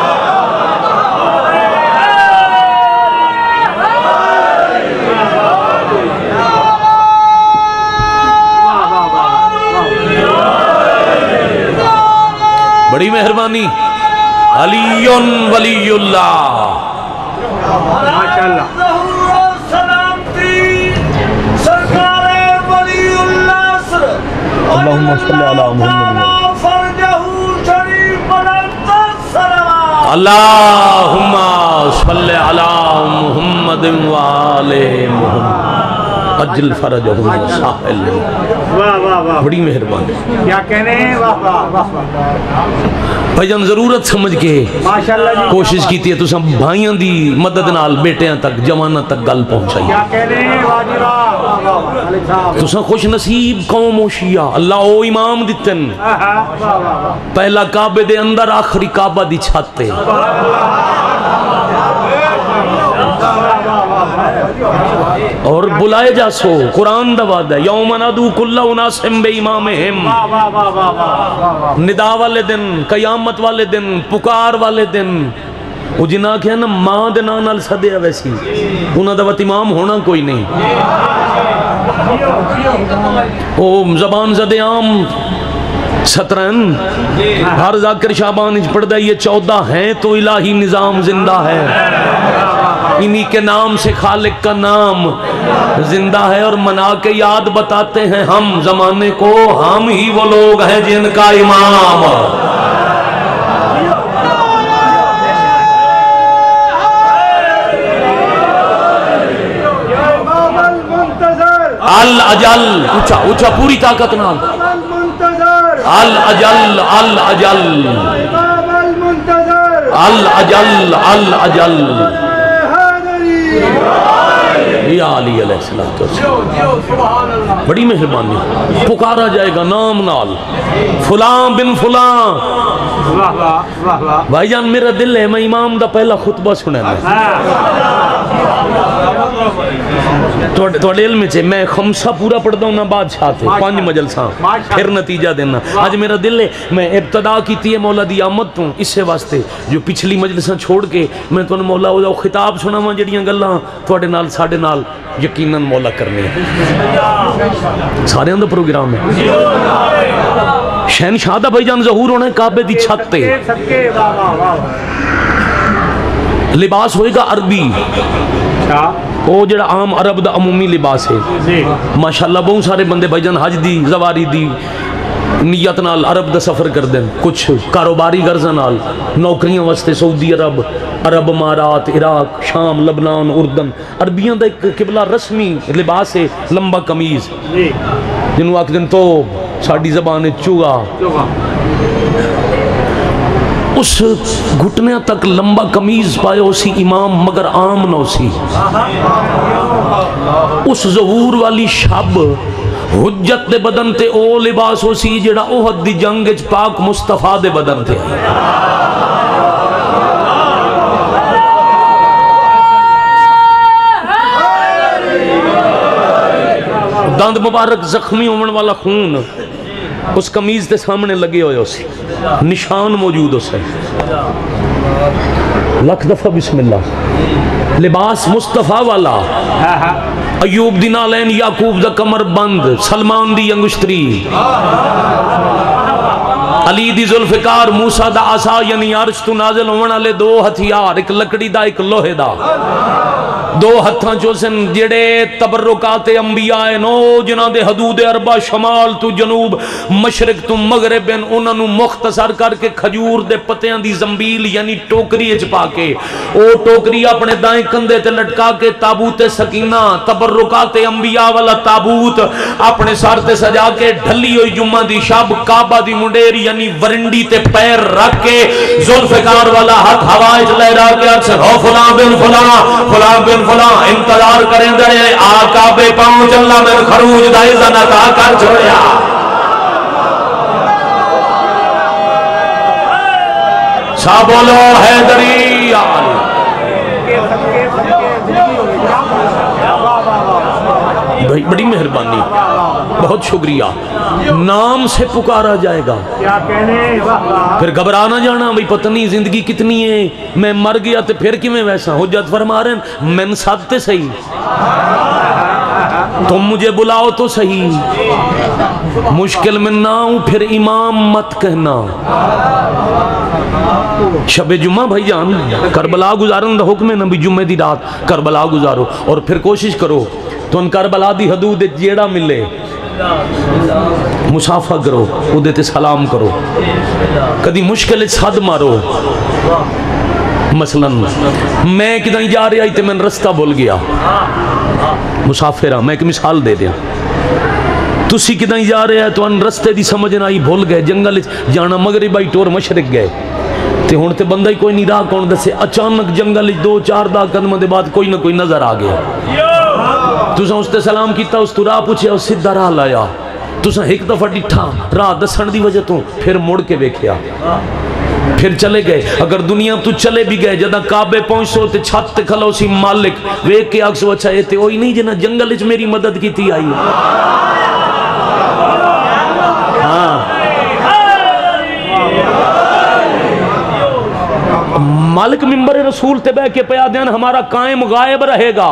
بڑی مہربانی علی ولی اللہ ماشاءاللہ اللہم صلی علی محمد اللہم صلی علی محمد وآل محمد اجل فرجہم وساحل بڑی مہربانی کیا کہنے ہیں واہ واہ واہ بھائی جان ضرورت سمجھ کے کوشش کیتی ہے تو سب بھائیاں دی مدد نال بیٹیاں تک جوانہ تک گل پہنچائی کیا کہنے ہیں واجبہ تو سب خوش نصیب قوم و شیعہ اللہ او امام دیتن پہلا کعبے دے اندر آخری کعبہ دی چھاتے اور بلائے جا سو قرآن دواد ہے یوم ندعو کل اناس بے امامہم ندا والے دن قیامت والے دن پکار والے دن وہ جنہاں کیا نا ماں دے نال صدے ہے ویسی انہاں دوات امام ہونا کوئی نہیں وہ زبان زد عام سترن ہر ذاکر شعبان اچ پڑھ دے یہ چودہ ہیں تو الہی نظام زندہ ہے انہی کے نام سے خالق کا نام زندہ ہے اور منا کے یاد بتاتے ہیں ہم زمانے کو ہم ہی وہ لوگ ہیں جن کا امام الاجل اچھا اچھا پوری طاقت نال الاجل الاجل الاجل الاجل یا علی علیہ السلام بڑی مہربانی پکارا جائے گا نام نال فلان بن فلان بھائی جان میرا دل ہے میں امام دا پہلا خطبہ سنے توڑے علم چھے میں خمسہ پورا پڑھتا ہوں نا بادشاہ تھے پانچ مجلساں پھر نتیجہ دینا آج میرا دل ہے میں ابتدا کیتی ہے مولا دی آمد ہوں اس سے واسطے جو پچھلی مجلساں چھوڑ کے میں تو مولا ہو جاؤ خطاب سنا ہوں جڑیاں گلاں توڑے نال ساڑے نال یقیناً مولا کرنے ہیں سارے اندر پروگرام ہے شہن شادہ بھائی جان ظہور ہونے کعبے دی چھتے لباس ہوئے گا عربی وہ جڑا عام عرب دا عمومی لباس ہے ماشاءاللہ بہت سارے بندے بھائی جان حج دی زواری دی نیت نال عرب دا سفر کر دیں کچھ کاروباری غرض نال نوکریاں واسطے سعودی عرب عرب امارات عراق شام لبنان اردن عربیاں دا ایک قبلہ رسمی لباس ہے لمبا قمیض جنہوں آکھ دن تو ساڑی زبان چوگا اس گھٹنے تک لمبا قمیض پائے اسی امام مگر عام نہ اسی اس ظہور والی شب حجت دے بدن تے او لباس ہو سی جڑا احد دی جنگ وچ پاک مصطفیٰ دے بدن تے دند مبارک زخمی ہونے والا خون اس قمیض دے سامنے لگے ہوئے اسی نشان موجود اسے لکھ دفعہ بسم اللہ لباس مصطفیٰ والا ایوب دی نالین یعقوب دا کمر بند سلمان دی انگشتری علی دی ذوالفقار موسیٰ دا عصا یعنی عرش تو نازل ہونے والے دو ہتھیار ایک لکڑی دا ایک لوہے دا دو ہتھاں چوسن جڑے تبرکات انبیاء نو جنہ دے حدود اربع شمال تو جنوب مشرق تو مغرب انہاں نو مختصر کر کے کھجور دے پتیاں دی زنبیل یعنی ٹوکری اچ پا کے او ٹوکری اپنے دائیں کندھے تے لٹکا کے تابوت سکینہ تبرکات انبیاء والا تابوت اپنے سر تے سجا کے ڈھلی ہوئی جمعہ دی شب کعبہ دی منڈیر یعنی ورنڈی تے پیر رکھ کے ذوالفقار والا ہاتھ ہوائے چ لہرا کے عرض ہو فلاں بن فلاں فلاں بن فلاں انتظار کریں دے آقا بے پہنچ اللہ میں خروج دا اذن عطا کر چھوڑیا سا بولو حیدری آل بھائی بڑی مہربانی بہت شکریہ نام سے پکارا جائے گا پھر گھبرا نہ جانا بھئی پتہ نہیں زندگی کتنی ہے میں مر گیا تو پھر کی میں ویسا حجت فرما رہے ہیں میں ساتھ صحیح تم مجھے بلاؤ تو صحیح مشکل میں نہ ہوں پھر امام مت کہنا شب جمعہ بھائی جان کربلا گزارن دا حکم ہے نبی جمعہ دی رات کربلا گزارو اور پھر کوشش کرو تو ان کربلا دی حدود جیڑا ملے مسافہ کرو اودے تے سلام کرو کدی مشکل صد مارو مثلا میں کدھیں جا رہا ہی تے میں رستہ بھول گیا مسافرہ میں ایک مثال دے دیا تسی کدھیں جا رہا ہے تو ان رستے دی سمجھ نہ آئی بھول گئے جنگل جانا مغرب آئی ٹور مشرق گئے تے ہون تے بندہ ہی کوئی نہیں راہ کون دسے اچانک جنگل دو چار دا قدمہ دے بعد کوئی نہ کوئی نظر آ گیا تساں اس تے سلام کیتا اس تو راہ پوچھے اس سدھا راہ لایا تساں ایک دفعہ ڈٹھا راہ دسن دی وجہ تو پھر مڑ کے ویکھیا پھر چلے گئے اگر دنیا تو چلے بھی گئے جدہ کعبے پہنچو تے چھت تے کھلو سی مالک ویک کے آگ سو اچھا یہ تے ہوئی نہیں جنہ جنگل اچھ میری مدد کی تھی آئی ہاں مالک ممبر رسول تے بے کے پیادیان ہمارا قائم غائب رہے گا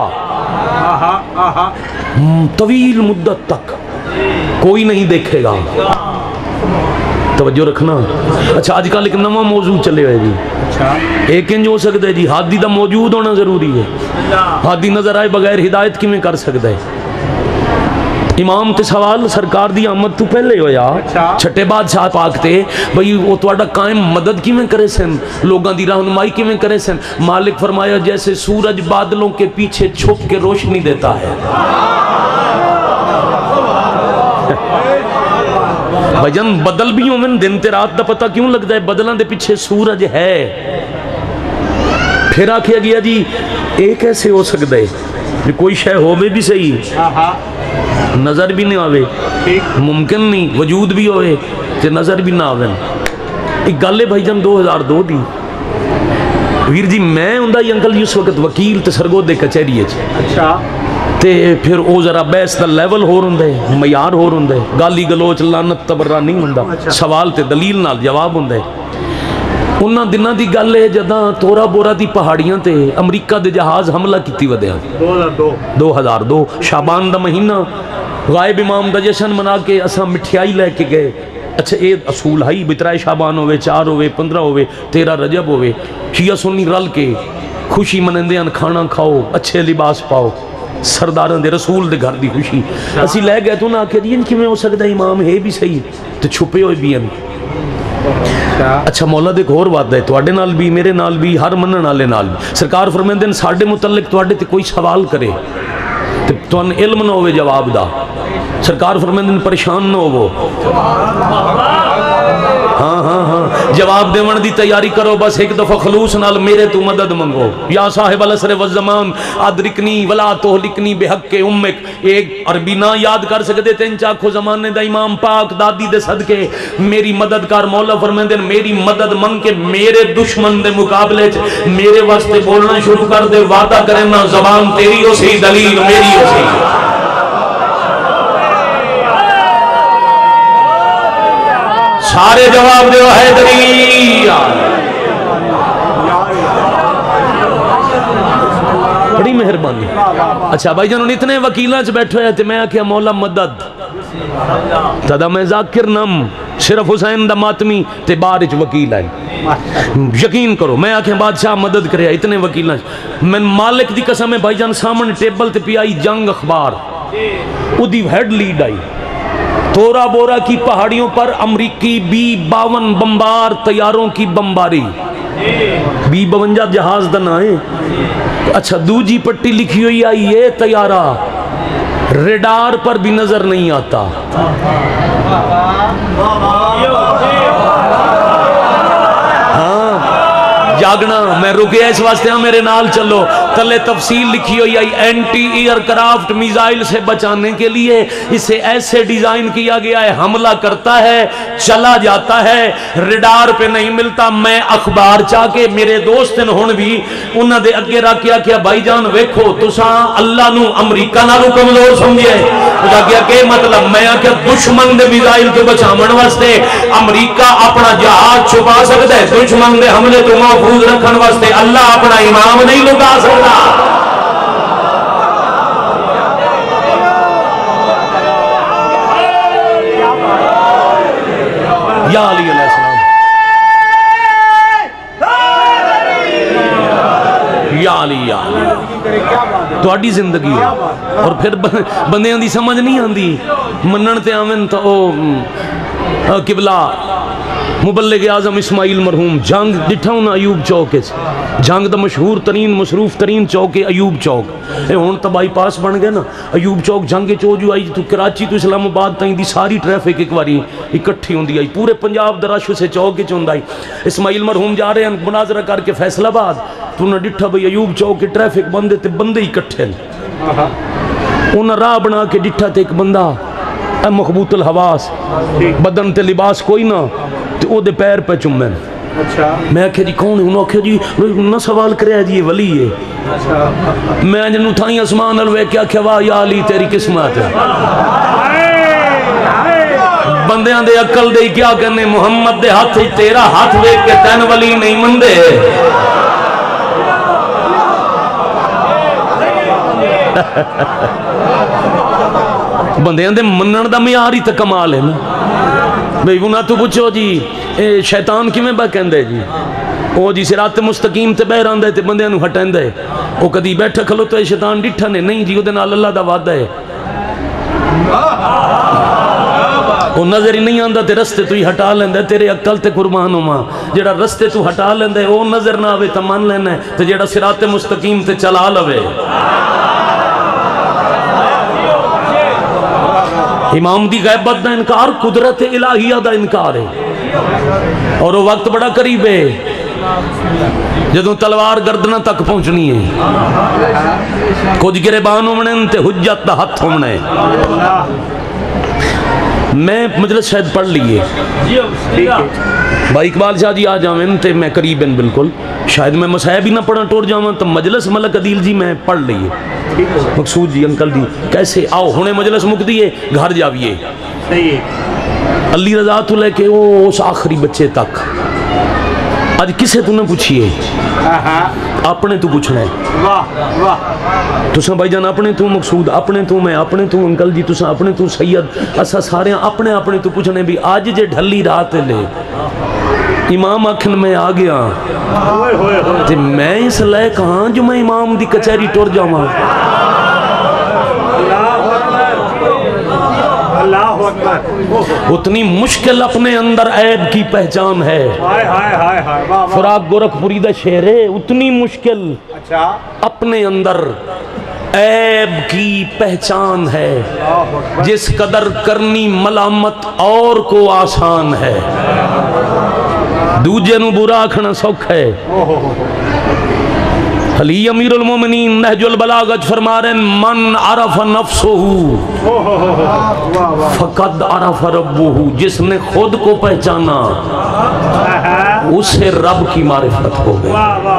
طویل مدت تک کوئی نہیں دیکھے گا توجہ رکھنا اچھا آج کل ایک نواں موضوع چلے ہوئے جی ایک انج ہو سکتا ہے جی ہادی دا موجود ہونا ضروری ہے ہادی نظر آئے بغیر ہدایت کی میں کر سکتا ہے امام تے سوال سرکار دی آمد تو پہلے ہویا چھٹے بادشاہ پاک تے بھئی وہ توڑا قائم مدد کی میں کرے سن لوگاں دی رہنمائی کی میں کرے سن مالک فرمایا جیسے سورج بادلوں کے پیچھے چھپ کے روشنی دیتا ہے بھجن بدل بھی ہوں میں دن تے رات دا پتہ کیوں لگتا ہے بدلان دے پیچھے سورج ہے پھر آکھیا گیا جی ایک ایسے ہو سکتا ہے کوئی شے ہوئے بھی صحیح نظر بھی نہیں آوے ممکن نہیں وجود بھی ہوئے تے نظر بھی نہ آوے ایک گالے بھائی جان دو ہزار دو دی ویر جی میں ہوں ہی انکل جی اس وقت وکیل تے سرگو دے کچہری اچھا تے پھر او ذرا بیس دا لیول ہو رہن دے معیار ہو رہن دے گالی گلوچ لانت تبرہ نہیں ہوں سوال تے دلیل نال جواب ہوں دے انہاں دنہ دی گل ہے جداں تورا بورا دی پہاڑیاں تے امریکہ دے جہاز حملہ کیتی ودیاں دو ہزار دو شعبان دا مہینہ غائب امام دا جشن منا کے اساں مٹھیائی لے کے گئے اچھا اے اصول ہائی بترائے شعبان ہوئے چار ہوئے پندرہ ہوئے تیرہ رجب ہوئے شیعہ سنی رل کے خوشی منندیاں کھانا کھاؤ اچھے لباس پاؤ سرداران دے رسول دے گھر دی خوشی اسی لے گئے تو نہ کہ دین کی میں ہو سکتا ہے امام ہے بھی صحیح تو چھپے ہوئے بھی ہیں اچھا مولا دیکھ اور بات ہے توڑے نال بھی میرے نال بھی ہر منن والے نال بھی سرکار فرمائیں دن ساڑھے متعلق توڑے تے کوئی سوال کرے تو ان علم نہ ہوئے جواب دا سرکار فرمائیں دن پریشان نہ ہو ہاں ہاں ہاں جواب دیون دی تیاری کرو بس ایک دفعہ خلوص نال میرے تو مدد منگو یا صاحب العصر والزمان ادرکنی ولا تہلکنی بحق امک ایک عربی نہ یاد کر سکتے تین چاکھو زمانے دا امام پاک دادی دے صدقے میری مددگار مولا فرمائندے میری مدد منگ کے میرے دشمن دے مقابلے چ میرے واسطے بولنا شروع کر دے وعدہ کرنا زبان تیری ہو سی دلیل میری ہو سی سارے جواب دیو حیدری بڑی مہربانی اچھا بھائی جانوں اتنے وکیلہ چ بیٹھے ہوئے تھے میں آکھیا مولا مدد تدا میں ذاکر نم صرف حسین دا ماتمی تے بارچ وکیل ہے یقین کرو میں آکھیں بادشاہ مدد کرے اتنے وکیلہ میں مالک دی قسم ہے بھائی جان سامنے ٹیبل تے پی آئی جنگ اخبار او دی ہیڈ لیڈ آئی تورا بورا کی پہاڑیوں پر امریکی بی باون بمبار طیاروں کی بمباری بی بونجا جہاز دن آئے اچھا دو جی پٹی لکھی ہوئی آئی یہ طیارہ ریڈار پر بھی نظر نہیں آتا جاگنا میں رکیا اس واسطے ہاں میرے نال چلو تلے تفصیل لکھی ہوئی آئی اینٹی ایئر کرافٹ میزائل سے بچانے کے لیے اسے ایسے ڈیزائن کیا گیا ہے حملہ کرتا ہے چلا جاتا ہے ریڈار پہ نہیں ملتا میں اخبار چاہ کے میرے دوستن ہون بھی انہاں دے اگے رکھ کیا کیا بھائی جان ویکھو تساں اللہ نو امریکہ نالو کمزور سمجھے خدا کیا کہ مطلب میں آکیا دشمن دے میزائل تو بچامن واسطے امریکہ اپنا جہاز چھپا سکتا ہے دشمن دے حملے تو محفوظ رکھن واسطے اللہ اپنا امام نہیں لگا سکتا یا علی علیہ السلام یا علی یا علی تو اڈی زندگی ہے اور پھر بندیاں دی سمجھ نہیں آندی منن تے آمن تو او قبلہ مبلغ اعظم اسماعیل مرحوم جنگ ڈٹھا ہونا ایوب چوک جنگ دا مشہور ترین مصروف ترین چوک ہے ایوب چوک اے ہون تا بائی پاس بن گئے نا ایوب چوک جنگ چو جو آئی تو کراچی تو اسلام آباد تائیں دی ساری ٹریفک ایک باری اکٹھی ہوندی آئی پورے پنجاب دراشو سے چوک چ ہوندائی اسماعیل مرحوم جا رہے ہیں مناظرہ کر کے فیصل آباد تو انہاں ڈٹھا بھئی ایوب چوک کی ٹریفک بندے تے بندے اکٹھے انہاں راہ بنا کے ڈٹھا تے ایک بندہ اے مخبوط الحواس بدن تے لباس کوئی نہ تو او دے پیر پہ چمیں میں آکھے جی کون ہے انہوں آکھے جی نہ سوال کرے جی یہ ولی ہے میں جنہوں تھائیں اسمان الوے کیا کیا واہ یا علی تیری قسمت ہے بندیاں دے عقل دے کیا کرنے محمد دے ہاتھ تیرا ہاتھ ویک کے تین ولی نہیں مندے بندیاں دے منن دا معیار ہی تے کمال ہے نا بھئی انہاں تو پوچھو جی اے شیطان کیویں با کہندے جی او جی صراط مستقیم تے بہر آندے تے بندیاں نو ہٹاندے او کدی بیٹھا کھلو تو شیطان ڈٹھا نے نہیں جی او دے نال اللہ دا وعدہ ہے او نظر ہی نہیں آندا تے رستے تو ہی ہٹا لیندا تیرے عقل تے قربان ہوواں جیڑا رستے تو ہٹا لیندا او نظر نہ آوے تے من لینا تے جیڑا صراط مستقیم تے چلا لوے امام دی غیبت دا انکار قدرت الہیہ دا انکار ہے اور وہ وقت بڑا قریب ہے جدوں تلوار گردنہ تک پہنچنی ہے کچھ گریبان ہونے تے حجت دا ہتھ ہونے میں مجلس شاید پڑھ لیے بھائی اقبال شاہ جی آ جاویں تے میں قریب ہیں بالکل شاید میں مسائب ہی نہ پڑھا ٹور جاواں تو مجلس ملک عدیل جی میں پڑھ لیے مقصود جی انکل جی کیسے آؤ ہونے مجلس مک دیئے گھر جاویے علی رضا تو لے کے اس آخری بچے تک آج کسے تو نہ پوچھئے اپنے تو پوچھنا ہے تو سن بھائی جان اپنے تو مقصود اپنے تو میں اپنے تو انکل جی تو سن اپنے تو سید اسا سارے اپنے اپنے تو پوچھنے بھی آج جے ڈھلی رات لے امام آکھن میں آ گیا تے میں اس لئے کہاں جو میں امام دی کچھری ٹور جاؤں اتنی مشکل اپنے اندر عیب کی پہچان ہے فراق گورکھپوری دا شعر ہے اتنی مشکل اپنے اندر عیب کی پہچان ہے جس قدر کرنی ملامت اور کو آسان ہے दूजे नू बुरा आखना सौखा है। अली अमीरुल मोमिनीन नहजुल बलागत फरमा रहे हैं, मन अरफ नफ्सहू फकद अरफ रब्बहू, जिसने खुद को पहचाना उसे रब की मारिफत हो गई।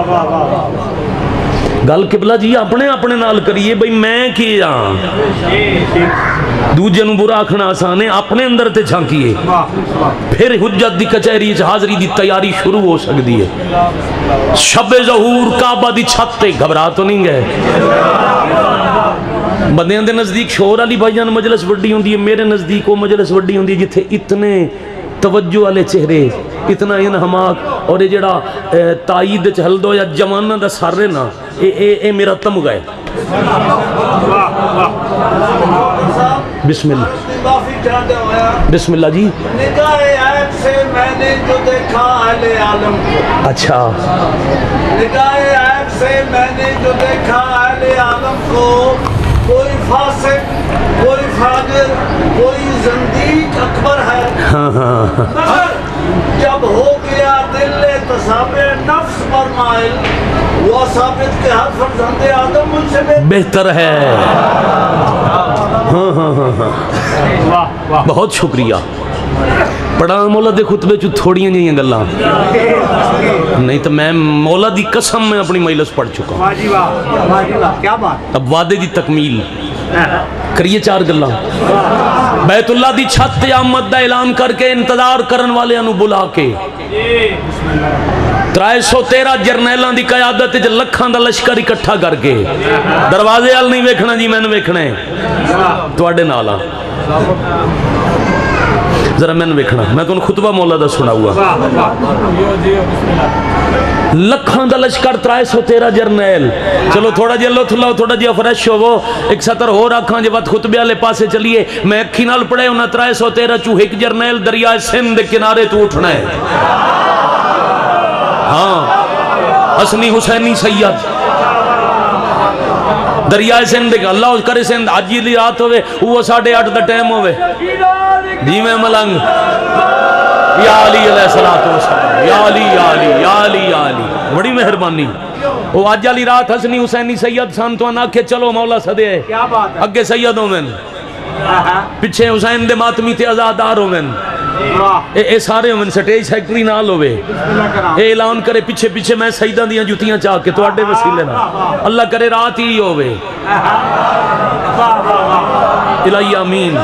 गल किबला जी अपने अपने नाल करिए बई मैं की हाँ, दूजे नू बुरा आखना आसान है, अपने अंदर ते झांकीए, फिर हुज्जत दी कचहरी च हाजरी दी तैयारी शुरू हो सकती है। शबे ज़हूर काबा दी छत ते घबरा तो नहीं गए। बंदियां दे नज़दीक शोर वाली भाईजान मजलिस वड्डी होंदी है, मेरे नज़दीक वो मजलिस वड्डी होंदी है जिथे इतने तवज्जो वाले चेहरे, इतना इन हमाक और ये जड़ा ताईद च हल्दो या जवाना दा सर है ना, ए ए ए मेरा तमगा है। बिस्मिल्लाह बिस्मिल्लाह जी। निगाहे ऐब से मैंने जो देखा अहले आलम को, अच्छा निगाहे ऐब से मैंने जो देखा अहले आलम को, कोई फासिक, कोई फाजिर, कोई ज़ंदीक अकबर है। हाँ हाँ मगर जब हो गया दिल तसाबे नफ्स पर माइल, वो साबित के हर फर्जंदे आदम मुझसे बेहतर है। हाँ हाँ हाँ हाँ बहुत शुक्रिया। पढ़ा मौला दे खुतबे चु थोड़ियां जिहियां गल्लां, नहीं तो मैं मौला दी कसम में अपनी मजलिस पढ़ चुका हूं। क्या बात। अब वादे दी तकमील करिए चार गल्लां। बैतुल्ला दी छत ते आमद दा ऐलान करके इंतजार करन वालियां नू बुला के त्रै सौ तेरह जरनैलां दी कयादत च लखां दा लश्कर इकट्ठा करके दरवाजे वाल नहीं वेखना जी, मैंने वेखना है तुहाडे नाल आ। जरा मैंने वेखना, मैं तुहानू खुतबा मौला दा सुनाऊगा। लखां दा लश्कर त्रै सौ तेरह जरनैल। चलो थोड़ा जिहा लुत्फ लो, थोड़ा जिहा फ्रैश होवो, एक सतर होर आखां जे वत खुतबे वाले पासे चलिए। मैं अखी नाल पढ़े उन्हां त्रै सौ तेरह चू एक जरनैल दरिया सिंध दे किनारे तू उठना है। हाँ हसनी हुसैनी सैयद दरिया सिंध, अल्लाह करे सिंध अज दी रात होवे, वो साढ़े अठ दा टाइम होवे जी। मैं मलंग या अली अलैहिस्सलातु वस्सलाम, या अली या अली या अली या अली, बड़ी मेहरबानी। वो अज वाली रात हसनी हुसैनी सैयद सन तो आखे चलो मौला सदे अगे सैयद होवेन, पिछे हुसैन दे मातमी ते आजादार होवेन, ए, ए सारे होवेन, स्टेज सेक्रेटरी नाल होवे, ए ऐलान करे पिछे पिछे मैं सईदां दियां जुतियां चाह के तुहाडे वसीले नाल, अल्लाह करे रात ही होवे। इलाही आमीन।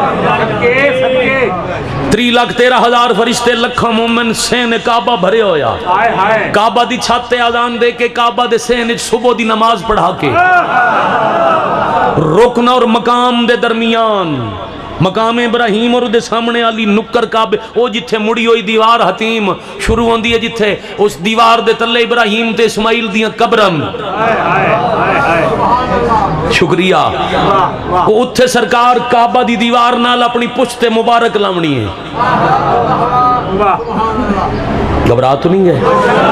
त्री लाख तेरह हजार फरिश्ते लखा मोमिन सेन काबा भरे होया। काबा दी छत ते आजान दे के काबा दे सेन सुबह दी नमाज पढ़ा के रुकन और मकाम दे दरमियान मकाम इब्राहिम और उदे सामने आली नुक्कर काबे, ओ जिथे मुड़ी हुई दीवार हतीम शुरू होंदी है, जिथे उस दीवार दे तले इब्राहिम ते इस्माइल दियां कब्रन। शुक्रिया। उत्थे सरकार काबा दी दीवार नाल अपनी पुश्ते मुबारक लावनी है। घबरा तो नहीं गए?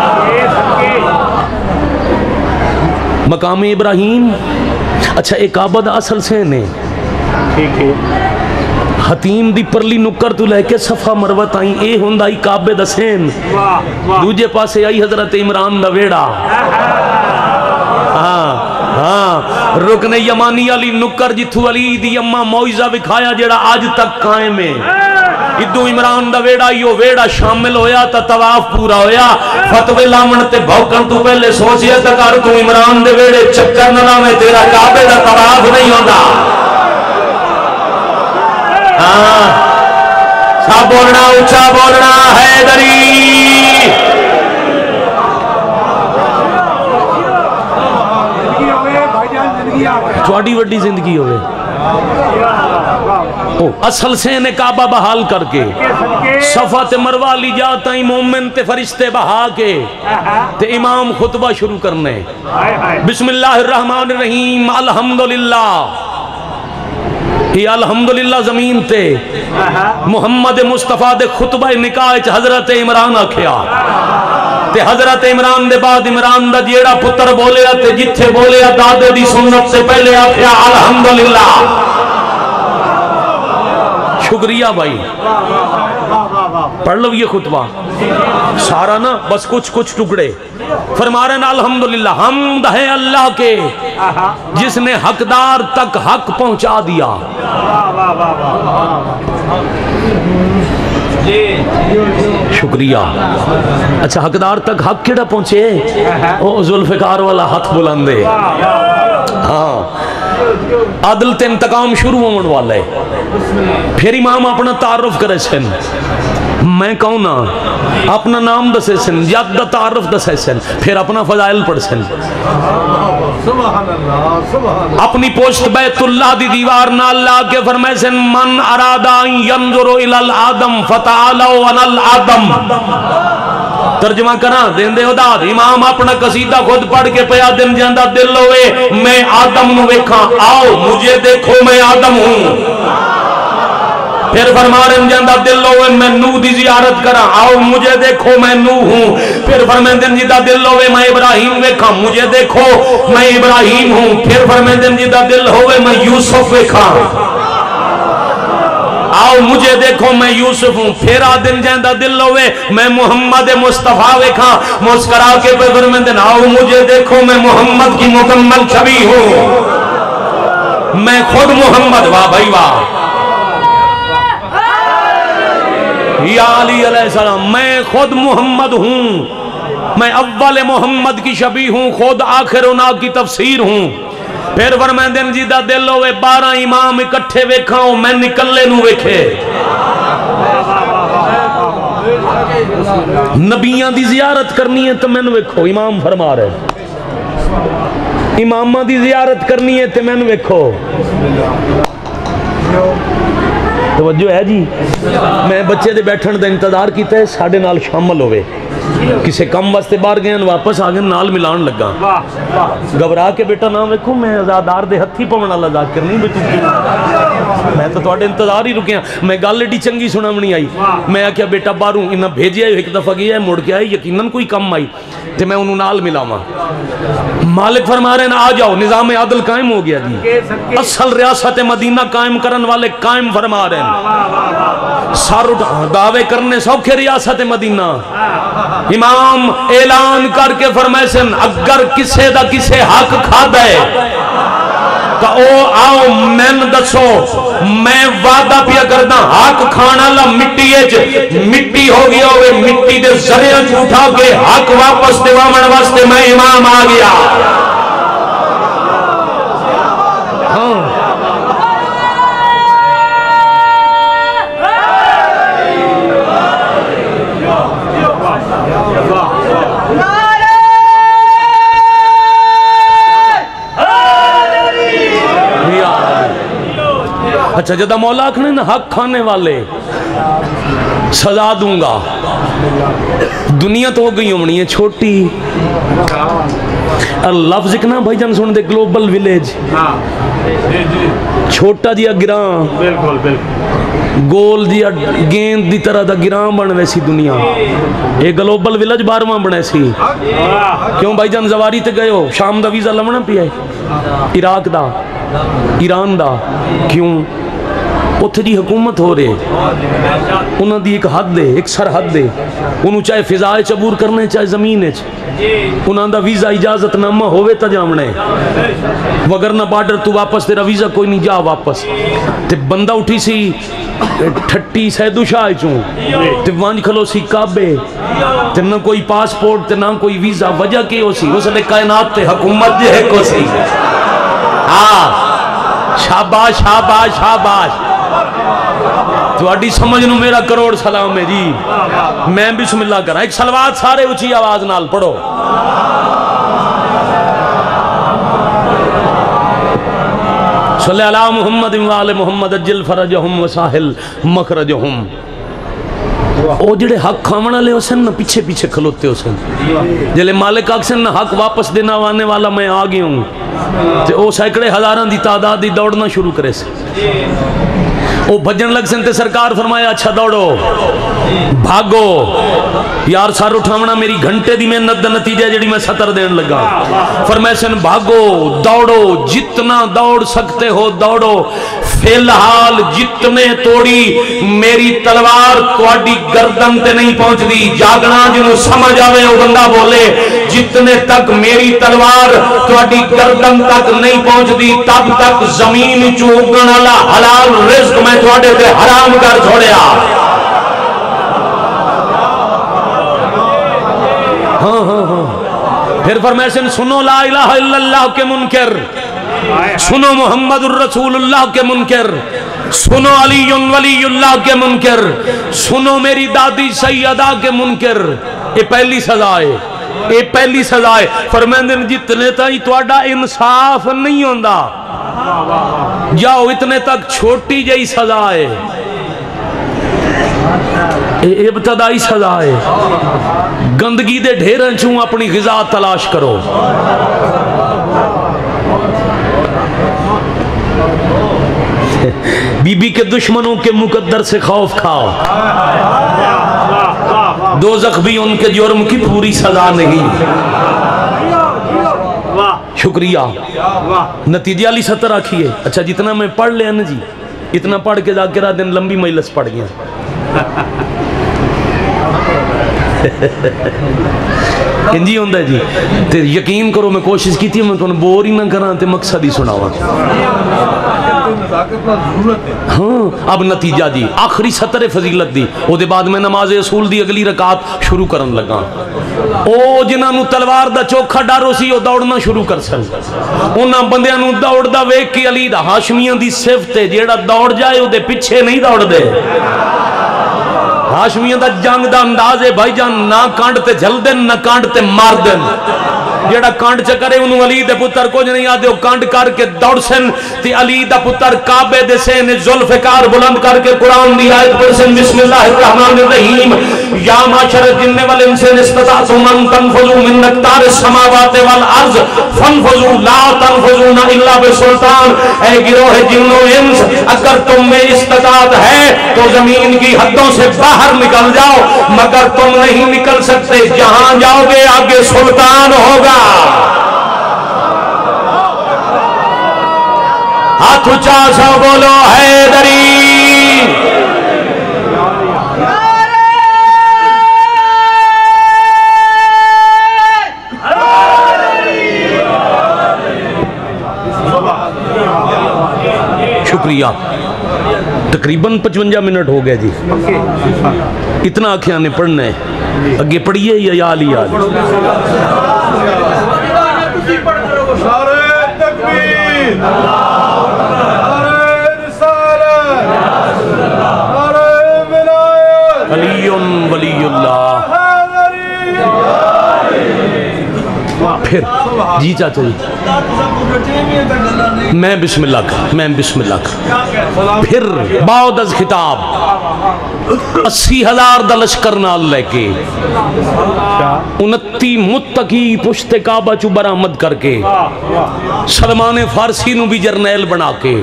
मकाम इब्राहिम, अच्छा एक काबा दा असल सेन है, ठीक है। हतीम दी परली नुक्कर तो लैके सफा मरवा ताई ए हुंदा ही काबे दा सेन, दूजे पासे आई हजरत इमरान दा वेड़ा। हाँ हाँ रुकन यमानी अली नुक्कर जिथू अली दी अम्मा मौइजा विखाया जेड़ा आज तक कायम है। इदू इमरान दा वेड़ा यो वेड़ा शामिल होया ता तवाफ पूरा होया। फतवे लावण ते भौकण तू पहले सोचिए ता कर तू इमरान दे वेड़े चक्कर ना लावे, तेरा काबे दा तवाफ नहीं होंदा। हाँ सब बोलना, ऊंचा बोलना हैदरी। थोड़ी वड्डी जिंदगी होवे। ओ असल से ने काबा बहाल करके सफा ते मरवा ली जाता ही मोमिन ते फरिश्ते बहा के ते इमाम खुतबा शुरू करने। बिस्मिल्लाहिर्रहमानिर रहीम, अल्हम्दुलिल्लाह। ये अल्हम्दुलिल्लाह जमीन ते मुहम्मद मुस्तफा दे खुतबा निकाह च हजरत इमरान आखिया ते हजरत इमरान दे बाद इमरान दा जेड़ा पुत्र बोलिया ते जिथे बोलिया दादे दी सुन्नत से पहले आखिया अल्हम्दुलिल्लाह। शुक्रिया भाई। پڑھ لو یہ خطبہ سارا نا، بس کچھ کچھ ٹکڑے. فرما رہے ہیں الحمدللہ حمد ہے اللہ کے جس نے حقدار تک حق پہنچا دیا. شکریہ. اچھا حقدار تک حق کیڑا پہنچے؟ او ذوالفقار والا ہاتھ بلندے. ہاں عدل تے انتقام شروع ہونے والا ہے. پھر امام اپنا تعارف کرے سن، میں کون ہاں، اپنا نام دسے سن، ید دا تعارف دسے سن، پھر اپنا فضائل پڑھ سن. اپنی پوشت بیت اللہ دی دیوار نال لا کے فرمائے سن من ارادہ ینظر الی الآدم فتعالوا عن الآدم. ترجمہ کرنا دین دے اداد. امام اپنا قصیدہ خود پڑھ کے پیا دن جاندہ دل ہوئے میں آدم نو ویکھاں، آؤ مجھے دیکھو میں آدم ہوں. پھر فرما رہے ہیں جاندہ دل ہوئے میں نوح دی زیارت کرا، آؤ مجھے دیکھو میں نوح ہوں. پھر فرمائیں دن جیدہ دل ہوئے میں ابراہیم ویکھا، مجھے دیکھو میں ابراہیم ہوں. پھر فرمائیں دن جیدہ دل ہوئے میں یوسف ویکھا، آؤ مجھے دیکھو میں یوسف ہوں. پھر آدن جاندہ دل ہوئے میں محمد مصطفیٰ ویکھا، مسکرا کے پہ فرمائیں دن آؤ مجھے دیکھو میں محمد کی مکمل شبیہ ہوں. میں خود محمد، واہ بھائی واہ، یا علی علیہ السلام، میں خود محمد ہوں. میں اول محمد کی شبیہ ہوں، خود آخر انا کی تفسیر ہوں. پھر فرمائیں دن جیدہ دل ہوئے بارہ امام اکٹھے ویکھاؤں میں نکلے نو ویکھے. نبیاں دی زیارت کرنی ہے تو میں نو ویکھو، امام فرما رہے. امامہ دی زیارت کرنی ہے تو میں نو ویکھو. توجہ ہے جی. میں بچے دے بیٹھن دے انتظار کیتا ہے ساڑھے نال شامل ہوئے، کسے کم واسطے باہر گئے واپس آگئے نال ملان لگا. گھبرا کے بیٹا نہ ویکھو میں آزادار دے ہتھی پون والا ذاکر نہیں بھی تو کی، میں تو تواڈے انتظار ہی رکیا. میں گل ایڈی چنگی سناونی آئی. میں آکھیا بیٹا باہروں انہاں بھیجیا ایک دفعہ گیا مڑ کے آئی، یقیناً کوئی کم آئی تے میں انہوں نال ملاواں. مالک فرما رہے ہیں آ جاؤ، نظام عدل قائم ہو گیا جی. اصل ریاست مدینہ قائم کرن والے قائم فرما رہے ہیں. سر اٹھا دعوے کرنے سوکھے ریاست مدینہ. امام اعلان کر کے فرمائے سن اگر کسے دا کسے حق کھا دے تو او آؤ میں دسو میں وعدہ پیا کردہ حق کھانا لا مٹی اچ مٹی ہو گیا ہوئے مٹی دے ذریعہ اٹھا کے حق واپس دیوامن واسطے میں امام آ گیا. اچھا جدہ مولا کھنے نا حق کھانے والے سزا دوں گا. دنیا تو ہو گئی ہونی ہے چھوٹی. لفظ کنا بھائی جان سن دے گلوبل ویلیج، چھوٹا جیا گران بالکل بالکل گول جیا گیند دی طرح دا گران بن ویسی دنیا. اے گلوبل ویلیج بارواں بنے سی. کیوں بھائی جان زواری تے گئے ہو؟ شام دا ویزا لمنا پیا ہے، عراق دا، ایران دا. کیوں؟ اتھے جی حکومت ہو رہے، انہوں دی ایک حد دے، ایک سرحد دے. انہوں چاہے فضائے چبور کرنے چاہے زمین ہے، انہوں دا ویزا اجازت نامہ ہوئے تا جامنے، وگرنہ بارڈر تو واپس تیرا ویزا کوئی نہیں جا واپس. تے بندہ اٹھی سی ٹھٹی سیدو شاہ چوں تے وانج کھلو سی کعبے تے نہ کوئی پاسپورٹ تے نہ کوئی ویزا. وجہ کی ہو سی؟ اس نے کائنات تے حکومت جے ہے کو سی. ہاں شاباش شاباش شاباش. تو اڈی سمجھ نو میرا کروڑ سلام ہے جی. میں بسم اللہ کرا ایک سلوات سارے اچھی آواز نال پڑھو. صلی اللہ محمد وآل محمد اجل فرجہم وساہل مخرجہم. او جڑے حق کھامنا لے اسن نہ پیچھے پیچھے کھلوتے اسن. جلے مالک آکسن نہ حق واپس دینا وانے والا میں آگے ہوں تے او سینکڑے ہزاران دی تعداد دی دوڑنا شروع کرے سے. او بھجن لگ سن تے سرکار فرمایا اچھا دوڑو بھاگو یار سار اٹھامنا میری گھنٹے دی محنت دا نتیجہ جڑی میں ستر دین لگا. فرمائے سن بھاگو دوڑو جتنا دوڑ سکتے ہو دوڑو فی الحال جتنے توڑی میری تلوار تواڈی گردن تے نہیں پہنچ دی. جاگنا جنوں سمجھ آوے وہ بندہ بولے جتنے تک میری تلوار تواڈی گردن تک نہیں پہنچ دی تب تک زمین چوں اگن والا حلال رزق میں تواڈے تے حرام کر چھوڑیا. ہاں ہاں ہاں پھر فرمائے سن سنو لا الہ الا اللہ کے منکر, سنو محمد الرسول اللہ کے منکر, سنو علی ولی اللہ کے منکر, سنو میری دادی سیدہ کے منکر. یہ پہلی سزا ہے, یہ پہلی سزا ہے. فرمائے جتنے تک تواڈا انصاف نہیں ہوندا جاؤ اتنے تک چھوٹی جئی سزا ہے, ابتدائی سزا ہے. گندگی دے ڈھیراں چوں اپنی غذا تلاش کرو. بی بی کے دشمنوں کے مقدر سے خوف کھاؤ, دوزخ بھی ان کے جرم کی پوری سزا نہیں. شکریہ. نتیجہ علی ستر آکھیے. اچھا جتنا میں پڑھ لیا نا جی, اتنا پڑھ کے ذاکرہ دن لمبی مجلس پڑھ گیا. انجی ہوندہ جی تے یقین کرو میں کوشش کی تھی میں تو بور ہی نہ کراں تے مقصد ہی سناواں. ہاں اب نتیجہ جی آخری سطر فضیلت دی او دے بعد میں نماز اصول دی اگلی رکعت شروع کرن لگا. او جنہاں نو تلوار دا چوکھا ڈر ہو سی او دوڑنا شروع کر سن. انہاں بندیاں نو دوڑدا ویکھ کے علی دا ہاشمیاں دی صفت ہے جیڑا دوڑ جائے او دے پیچھے نہیں دوڑ دے. ہاشمیاں دا جنگ دا انداز ہے بھائی جان, نہ کانڈ تے جھل دن نہ کانڈ تے مار دن. جیڑا کانڈ چکرے انہوں علی دے پتر کچھ نہیں آدھے, وہ کانڈ کر کے دوڑ سن تے علی دا پتر کعبے دے سین ذوالفقار بلند کر کے قرآن دی آیت پر سن بسم اللہ الرحمن الرحیم یا معاشر الجن والانس ان استطعتم ان تنفذوا من اقطار السماوات والارض فانفذوا لا تنفذون الا بسلطان. اے گروہ جن و انس اگر تم میں استطاعت ہے تو زمین کی حدوں سے باہر نکل جاؤ, مگر تم نہیں نکل سکتے. جہاں جاؤ گے آگے سلطان ہوگا. ہاتھ اونچا سا بولو حیدری. شکریہ. تقریباً پچونجا منٹ ہو گئے جی, اتنا آنکھیں نے پڑھنا ہے. اگے پڑھیے یا یا علی علی. علی ولی اللہ. پھر جی چاچا جی میں بسم اللہ کا میں بسم اللہ کا پھر بعد از خطاب اسی ہزار دا لشکر نال لے کے انتی متقی پشت کعبہ چو برآمد کر کے سلمان فارسی نو بھی جرنیل بنا کے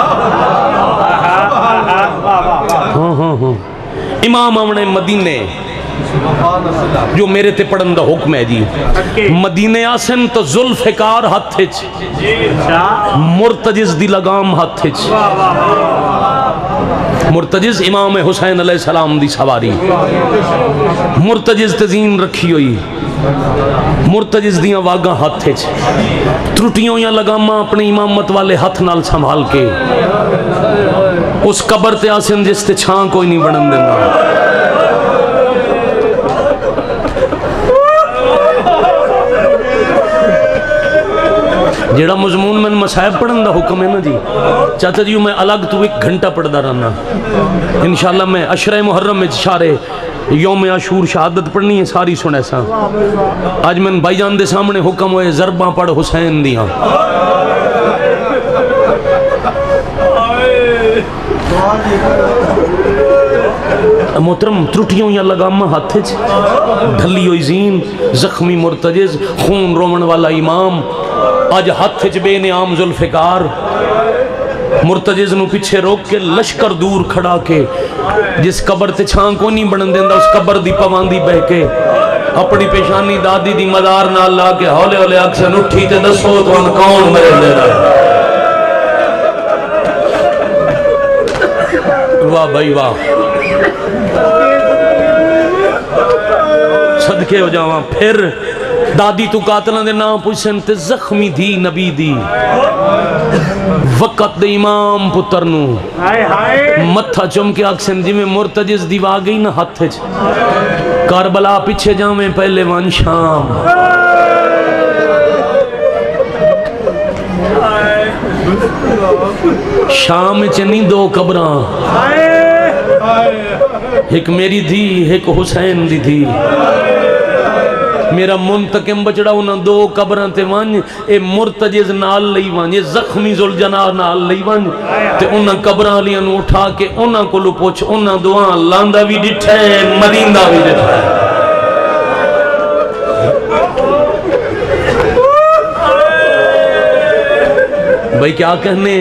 ہاں ہاں ہاں امام امن مدینے جو میرے تے پڑھن دا حکم ہے جی. مدینے آسن تو ذوالفقار ہاتھ چ, مرتجز دی لگام ہاتھ چ. مرتجز امام حسین علیہ السلام دی سواری, مرتجز تزین رکھی ہوئی, مرتجز دیاں واگاں ہاتھ چ, ترٹیوں یا لگاماں اپنی امامت والے ہاتھ نال سنبھال کے اس قبر تے آسن جس تے چھاں کوئی نہیں بنن دینا. جیڑا مضمون میں مسائب پڑھن دا حکم ہے نا جی چاچا جی میں الگ تو ایک گھنٹہ پڑھدا رہنا. انشاءاللہ میں عشرہ محرم میں شارے یوم عاشور شہادت پڑھنی ہے ساری سنے سا. آج میں بھائی جان دے سامنے حکم ہوئے ضرباں پڑھ حسین دیاں. محترم ترٹیوں یا لگامہ ہاتھ چ, ڈھلی ہوئی زین, زخمی مرتجز, خون رومن والا امام, آج ہاتھ چ بے نیام ذوالفقار. مرتجز نو پیچھے روک کے لشکر دور کھڑا کے جس قبر تے چھاں کو نہیں بنن دیندا اس قبر دی پواندی بہ کے اپنی پیشانی دادی دی مدار نال لا کے ہولے ہولے اکسن اٹھی تے دسو تو ان کون مرے دے رہا. واہ بھائی واہ صدقے ہو جاواں پھر دادی تو قاتلہ دے نام پوچھن تے زخمی دی نبی دی وقت دے امام پتر نو متھا چمکے آکسن جی میں مرتجز دیوا گئی نا ہاتھ کربلا پیچھے جاویں پہلے وان شام شام چنی دو قبران ایک میری تھی ایک حسین دی تھی میرا منتقم بچڑا انہاں دو قبران تے وانج اے مرتجز نال لئی وانج اے زخمی ذوالجناح نال لئی وانج تے انہاں قبران لیاں نو اٹھا کے انہاں کو لو پوچھ انہاں دعاں لاندہ بھی ڈٹھے مریندہ بھی ڈٹھے بھائی کیا کہنے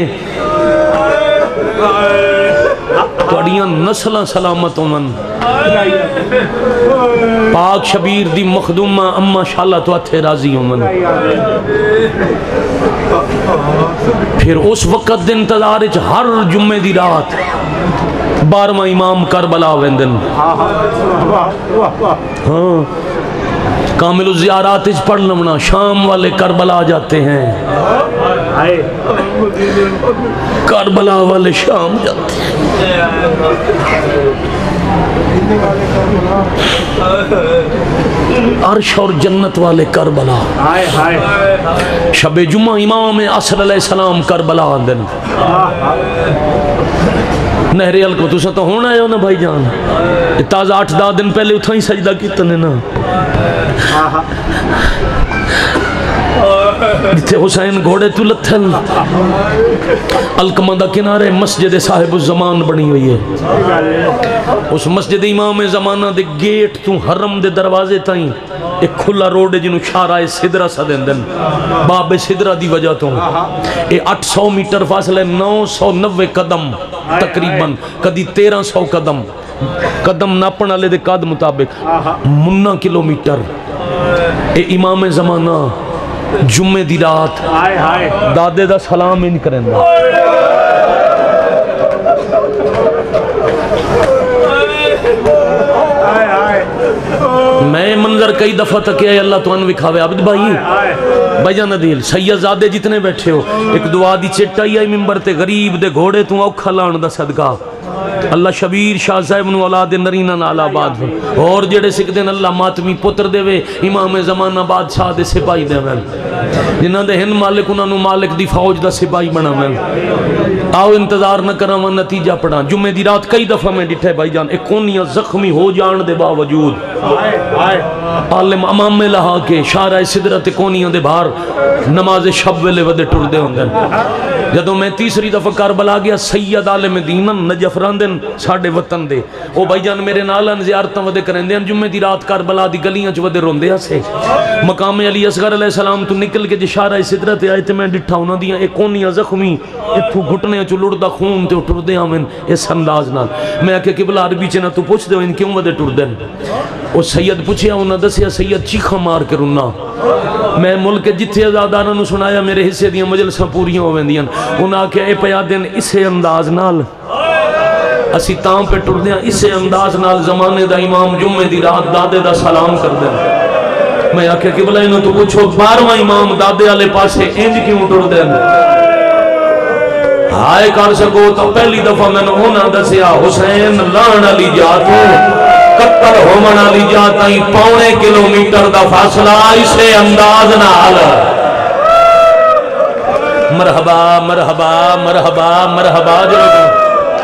توڑیاں نسلہ سلامت من پاک شبیر دی مخدومہ اما شاللہ تو اتھے راضی من پھر اس وقت دن انتظار ہر جمعے دی رات بارہواں امام کربلا ویندن ہاں کامل الزیارات اس پڑھ لمنا شام والے کربلا جاتے ہیں کربلا والے شام جاتے ہیں عرش اور جنت والے کربلا شب جمعہ امام عصر علیہ السلام کربلا آندن نہری حلقہ تو سا تو ہونا ہے نا بھائی جان تازہ آٹھ دا دن پہلے اتھا ہی سجدہ کیتا نے نا جتھے حسین گھوڑے تو لتھل القمہ دا کنارے مسجد صاحب الزمان بنی ہوئی ہے اس مسجد امام زمانہ دے گیٹ تو حرم دے دروازے تائیں ایک کھلا روڈ ہے جنہوں شارع صدرہ سا دن دن باب صدرہ دی وجہ تو اے اٹھ سو میٹر فاصلے نو سو نوے قدم تقریباً کدی تیرہ سو قدم قدم ناپن والے دے قد مطابق منہ کلومیٹر اے امام زمانہ جمعے دی رات دادے دا سلام ان کریں دا میں منظر کئی دفعہ تک ہے اللہ تو انوی کھاوے عبد بھائی بھائی جان دل سید زادے جتنے بیٹھے ہو ایک دعا دی چٹائی آئی ممبر تے غریب دے گھوڑے تو اوکھا لان دا صدقہ اللہ شبیر شاہ صاحب نو اولاد نرینہ نال آباد ہو اور جڑے سکدین اللہ ماتمی پتر دے وے امام زمانہ بادشاہ دے سپاہی دے وے جنہاں دے ہن مالک انہاں نو مالک دی فوج دا سپاہی بنا وے آؤ انتظار نہ کراں وا نتیجہ پڑھاں جمعے دی رات کئی دفعہ میں ڈٹھے بھائی جان ایک کونیاں زخمی ہو جان دے باوجود عالم امام میں لہا کے شارع صدرت کونیاں دے بھار نماز شب ویلے ودے ٹر دے ہوندے جدوں میں تیسری دفعہ کربلا گیا سید عالم دینن نجف راندن ساڑھے وطن دے او بھائی جان میرے نالن زیارتاں ودے کریں دے جمعے دی رات کربلا دی گلیاں چ ودے روندے ہسے مقام علی اصغر علیہ السلام تو نکل کے جشارہ صدرت آئے تے میں ڈٹھا انہاں دیاں ایک کونیاں زخمی اتھو گھٹنے چ لڑدا خون تے ٹر دے آمن اس انداز نال میں کہ قبلہ عربی چ نہ تو پوچھ دے ان کیوں ودے ٹر دین او سید پوچھیا انہاں دسیا سید چیخا مار کے رونا میں ملک جتھے ازاداراں نو سنایا میرے حصے دیاں مجلساں پوریاں ہوویندیاں انہاں کہ اے پیا دن اسے انداز نال اسی تاں پہ ٹر دیاں اسے انداز نال زمانے دا امام جمعے دی رات دادے دا سلام کر دیں میں آکھے قبلہ انہوں تو پوچھو بارواں امام دادے والے پاسے انج کیوں ٹر دیں ہائے کر سکو تو پہلی دفعہ میں نے انہاں دسیا حسین لان علی جاتو قتل ہومن علی جاتائی پونے کلومیٹر دا فاصلہ اسے انداز نال مرحبا مرحبا مرحبا مرحبا جلو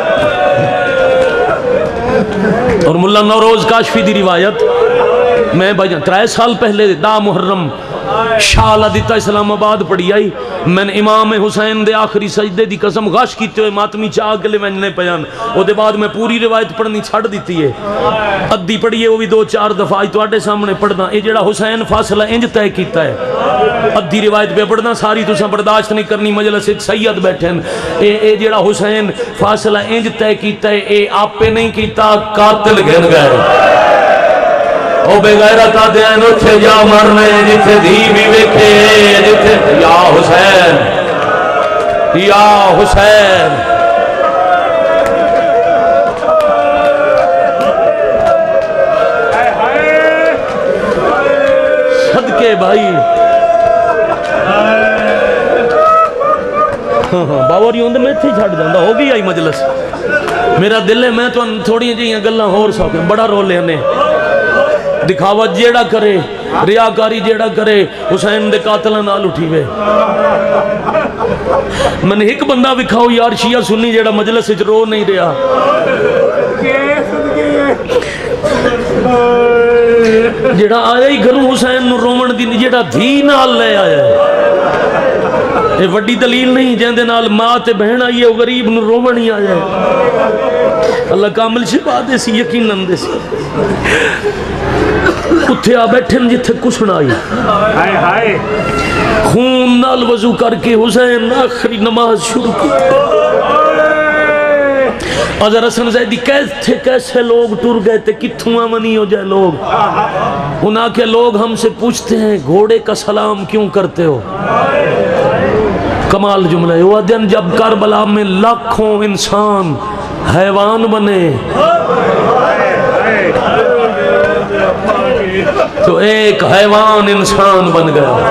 اور ملا نوروز کاشفی دی روایت میں بھائی جان ترائے سال پہلے دا محرم شالہ دیتا اسلام آباد پڑی آئی میں نے امام حسین دے آخری سجدے دی قسم غش کیتے ہوئے ماتمی چاہ گلے میں نے پیان او دے بعد میں پوری روایت پڑھنی چھڑ دیتی ہے ادھی پڑھی ہے وہ بھی دو چار دفعہ آئی تو آٹے سامنے پڑھنا اے جڑا حسین فاصلہ انج طے کیتا ہے ادھی روایت پہ پڑھنا ساری تو ساں برداشت نہیں کرنی مجلس ایک سید بیٹھے اے اے جڑا حسین فاصلہ انج طے کیتا ہے اے آپ پہ نہیں کیتا قاتل گھن گئے او بے غیرت آدھین اٹھے جا مرنے جتھے دھی بھی ویکھے جتھے یا حسین یا حسین صدقے بھائی ہاں ہاں باور ہی ہوندے میں تھی چھڑ جاندہ ہو گئی آئی مجلس میرا دل ہے میں تو تھوڑی جی گلاں ہور سکے بڑا رول لینے دکھاوا جیڑا کرے ریاکاری جیڑا کرے حسین دے قاتلہ نال اٹھی وے میں نے ایک بندہ بکھاؤ یار شیعہ سنی جیڑا مجلس اچ رو نہیں رہا جیڑا آیا ہی گھروں حسین نو رومن دی جیڑا دھی نال لے آیا ہے یہ وڈی دلیل نہیں جہندے نال ماں تے بہن آئی ہے غریب نو رومن ہی آیا ہے اللہ کامل شفا دے سی یقیناً دے سی اتھے آ بیٹھن جتھے کشن آئی ہائے ہائے خون نال وضو کر کے حسین آخری نماز شروع کی اگر حسن زیدی کیسے کیسے لوگ ٹر گئے تھے کتھوں آمنی ہو جائے لوگ انہاں کے لوگ ہم سے پوچھتے ہیں گھوڑے کا سلام کیوں کرتے ہو کمال جملہ ہے وہ دن جب کربلا میں لاکھوں انسان حیوان بنے تو ایک حیوان انسان بن گیا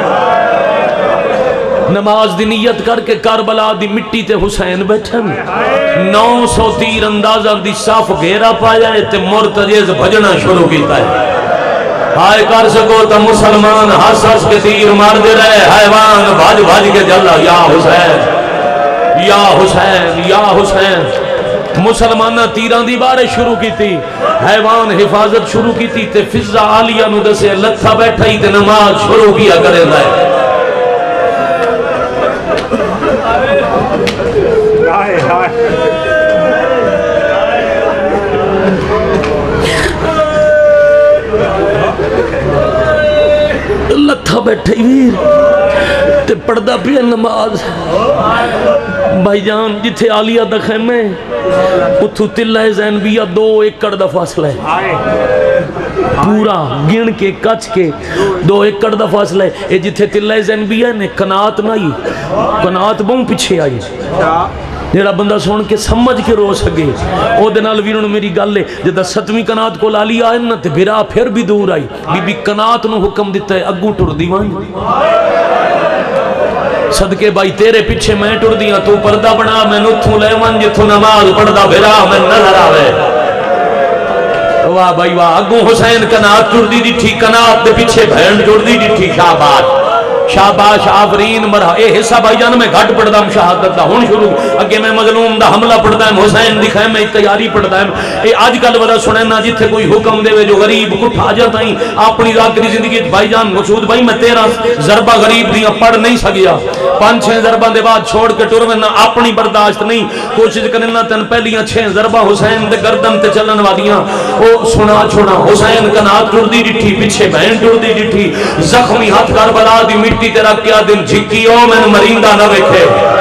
نماز دی نیت کر کے کربلا دی مٹی تے حسین بیٹھن نو سو تیر اندازہ دی صاف گھیرا پایا ہے تے مرتجز بھجنا شروع کیتا ہے ہائے کر سکو تا مسلمان ہس ہس کے تیر مار دے رہے حیوان بھاج بھاج کے جلا یا حسین یا حسین یا حسین مسلمانہ تیران دی بارے شروع کی تھی حیوان حفاظت شروع کی تھی تے فضا عالیہ نو دسے لتھا بیٹھا ہی تے نماز شروع کیا کرے دائے لتھا بیٹھے ویر تے پردہ پیا نماز بھائی جان جتھے عالیہ دا خیمے اتھو تلہ زینبیہ دو ایکڑ دا فاصلہ ہے پورا گن کے کچ کے دو ایکڑ دا فاصلہ ہے اے جتھے تلہ زینبیہ نے کنات نائی کنات بہن پیچھے آئی جیڑا بندہ سون کے سمجھ کے رو سکے او دنال ویرون میری گل لے جدہ ستویں کنات کو لالی آئے نا تے بھرا پھر بھی دور آئی بی بی کنات نو حکم دیتا ہے اگو ٹر دیوان صدقے بھائی تیرے پیچھے میں ٹر دیا تو پردہ بنا میں نتھوں لے من جتھوں نماز پڑھدا بھرا میں نظر آوے واہ بھائی واہ اگو حسین کنات ٹر دی دی تھی کنات دے پیچھے بھین ٹر دی دی تھی شہباد شاباش آفرین مرحا اے حصہ بھائی جان میں گھٹ پڑھدا ہوں شہادت دا ہون شروع اگے میں مظلوم دا حملہ پڑھدا ہوں حسین دکھائے میں تیاری پڑھدا ہوں اے آج کل ودا سنے نا جتھے کوئی حکم دے جو غریب کٹھا جاتا ہی اپنی ذاکری زندگی بھائی جان مسعود بھائی میں تیرہ ضربہ غریب دیاں پڑھ نہیں سکیا پانچ چھے ضربہ دے بعد چھوڑ کے ٹر میں نہ اپنی برداشت نہیں کوشش کرنا تن پہلیاں چھے ضربہ حسین دے گردن تے چلن والیاں او سنا چھوڑا حسین کنات ٹر دی ڈٹھی پیچھے بہن ٹر دی ڈٹھی زخمی ہاتھ کربلا دی مٹی تیرا کیا دن جھکی او میں مرندہ نہ ویکھے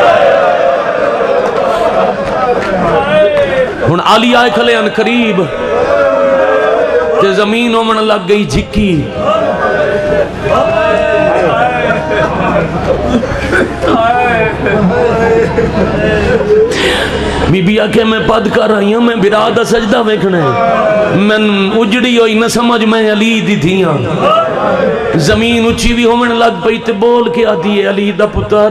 ہن علی آئے کھلے ان قریب تے زمین اومن لگ گئی جھکی بی بی آکے میں پد کر رہی ہوں میں برادہ سجدہ ویکھنے میں اجڑی ہوئی نہ سمجھ میں علی دی دھیاں زمین اچھی بھی ہومن لگ پئی تے بول کے آدھی ہے علی دا پتر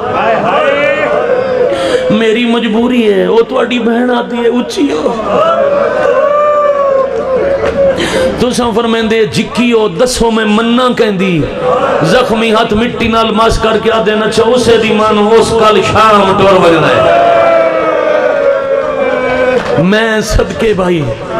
میری مجبوری ہے وہ تو اڈی بہن آدھی ہے اچھی ہو تو سنفر میں دے جکی ہو دسوں میں منہ کہیں دی زخمی ہاتھ مٹی نال ماس کر کے آدھے نہ چھو اسے دی مانو اس کال شام ٹور بجنا ہے میں صدقے بھائی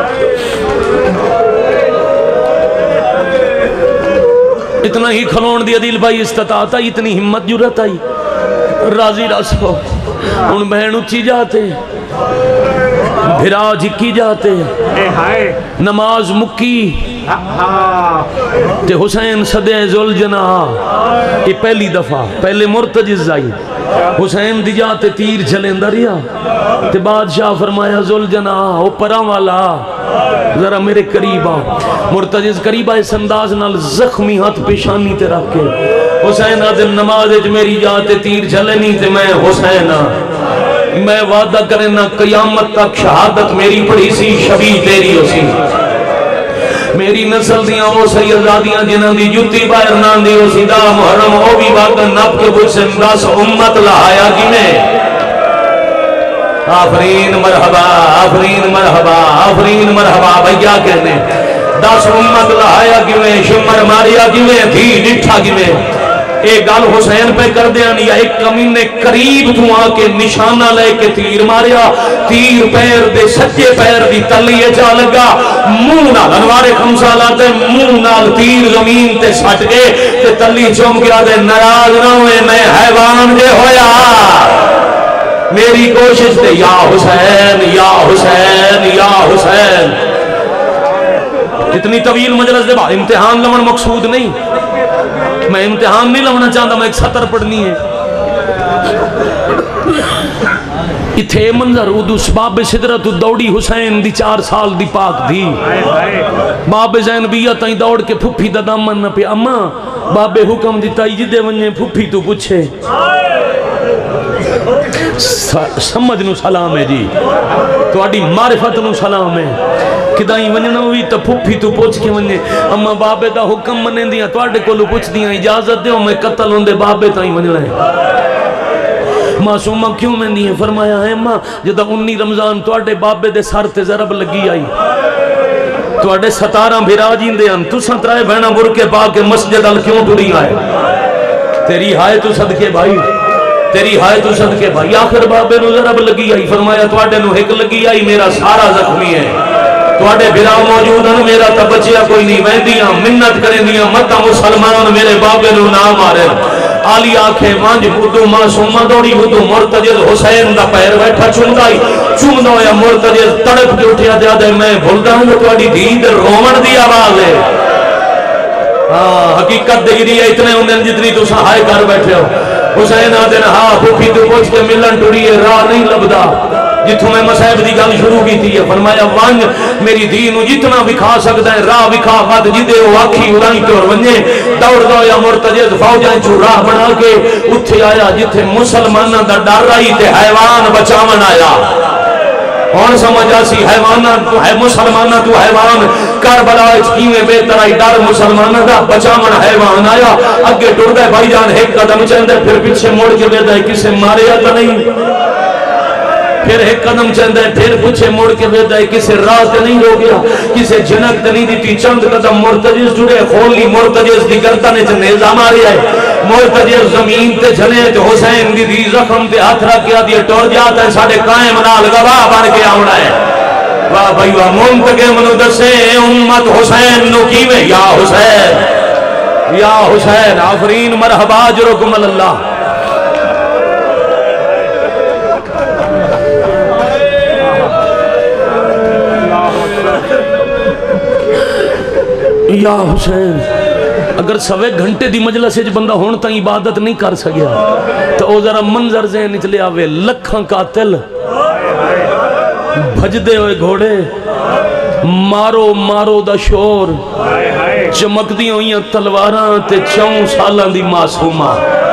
اتنا ہی کھلون دی عدیل بھائی استطاعت آئی اتنی ہمت جرت آئی راضی راسو ان بہن اچھی جاتے بھرا جھکی جاتے نماز مکی تے حسین صدے زلجنہ یہ پہلی دفعہ پہلے مرتجز آئی حسین دی جاتے تیر جلیں دریا تے بادشاہ فرمایا زلجنہ او پرا والا ذرا میرے قریبا مرتجز قریبا اس انداز نال زخمی ہاتھ پیشانی تے رکھ کے حسین آدم نماز اج میری جاتے تیر جلنی تے میں حسین میں وعدہ کرنا قیامت تک شہادت میری پڑھی سی شبیہ تیری ہو سی میری نسل دیاں وہ سیدادیاں جنہاں دی جتی باہر نہ دی وہ سیدھا محرم ہو بھی بات نب کے بچ سے دس امت لہایا کی میں آفرین مرحبا آفرین مرحبا آفرین مرحبا بھائی کیا کہنے دس امت لہایا کی میں شمر ماریا کی میں تھی ڈٹھا کی میں ایک گل حسین پہ کر دیا یا ایک کمین نے قریب تو آکے نشانہ لے کے تیر ماریا تیر پیر دے سچے پیر دی تلیے جا لگا منہ نال انوارے خمسہ لاتے منہ نال تیر زمین تے سٹ گئے تے تلی چوم گیا دے نراز نہ ہوئے میں حیوان دے ہویا میری کوشش دے یا حسین یا حسین یا حسین اتنی طویل مجلس دے بعد امتحان لمن مقصود نہیں میں امتحان نہیں لونا چاہتا میں ایک سطر پڑھنی ہے اتھے منظر ادوس باب صدرت دوڑی حسین دی چار سال دی پاک دی باب زین بیہ تائیں دوڑ کے پھپھی دا دامن نہ پہ اما باب حکم دیتا جدے ونجے پھپھی تو پوچھے سمجھ نو سلام ہے جی تو اڈی معرفت نو سلام ہے کدائیں ونجنا ہوئی تو پھپھی تو پوچھ کے ونجے اما بابے دا حکم منے دیا تو اڈے کولو پوچھ دیا اجازت دے میں قتل ہوندے بابے تائیں ونجنا ہے معصومہ کیوں میں نہیں فرمایا ہے ماں جدہ انی رمضان تو اڈے بابے دے سار تے ضرب لگی آئی تو اڈے ستارہ بھیرا جین دے ان تو سنترائے بہنہ برکے پا کے مسجد ال کیوں ٹوڑی آئے تیری ہائے تو صدقے بھائی تیری ہائے تو صدقے بھائی آخر بابے نو ضرب لگی آئی فرمایا تو اڈے نو ہک لگی آئی میرا سارا زخمی ہے تو اڈے بھیرا موجود ہیں میرا تا بچیا کوئی نہیں ویندیاں منت کریں دیاں متا مسلمان میرے بابے نو نام آرے آلی آنکھیں وانج بدو معصومہ دوڑی بدو مرتجز حسین دا پیر بیٹھا چندائی چندہ یا مرتجز تڑپ کے اٹھیا دیا دے میں بھولتا ہوں تو اڈی دید رومن دی آواز ہے حقیقت دے گی اتنے ہوندے جتنی تو سہائے کر بیٹھے ہو حسین آدھے نا ہاں پھوپھی تو پوچھ کے ملن ٹوڑی ہے راہ نہیں لبدا جتوں میں مسائب دی گل شروع کی تھی فرمایا وانج میری دینو جتنا بکھا سکتا ہے راہ بکھا خد جدے ہو آکھی اڑائیں تو ونجے دوڑ دو یا مرتجز فوجائیں چھو راہ بنا کے اتھے آیا جتھے مسلمانہ دا ڈر رہی تے حیوان بچامن آیا اور سمجھا سی حیوانہ تو ہے مسلمانہ تو حیوان کربلا چکیویں بے ترائی ڈر مسلمانہ دا بچامن حیوان آیا اگے ٹوڑ دے بھائی جان ایک قدم چندے پھر پیچھے موڑ کے بے دے کسے مارے یا تو نہیں پھر ایک قدم چندے پھر پوچھے موڑ کے بیتا ہے کسے راست نہیں ہو گیا کسے جنک نہیں دیتی چند قدم مرتجز جڑے خولی مرتجز دی گردنے چھ نیزام آ رہی ہے مرتجز زمین تے جھنے تے حسین دی دی زخم تے ہاتھ رکھ گیا دیا ٹور جاتا ہے ساڑھے قائم نال گواہ بن کے آوڑا ہے واہ بھائی واہ منتقے منو دسے امت حسین نو کیویں یا حسین یا حسین آفرین مرحبا جرکم اللہ یا حسین اگر سوے گھنٹے دی مجلس سے بندہ ہون تا عبادت نہیں کر سکیا تو او ذرا منظر ذہن چلے آوے لکھاں قاتل بھج دے ہوئے گھوڑے مارو مارو دا شور چمک دی ہوئیاں تلواراں تے چون سالاں دی معصومہ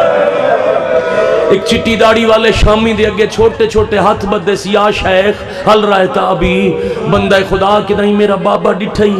ایک چٹی داڑی والے شامی دے اگے چھوٹے چھوٹے ہاتھ بدے سی یا شیخ حل رہتا ابھی بندہ خدا کی نہیں میرا بابا ڈٹھائی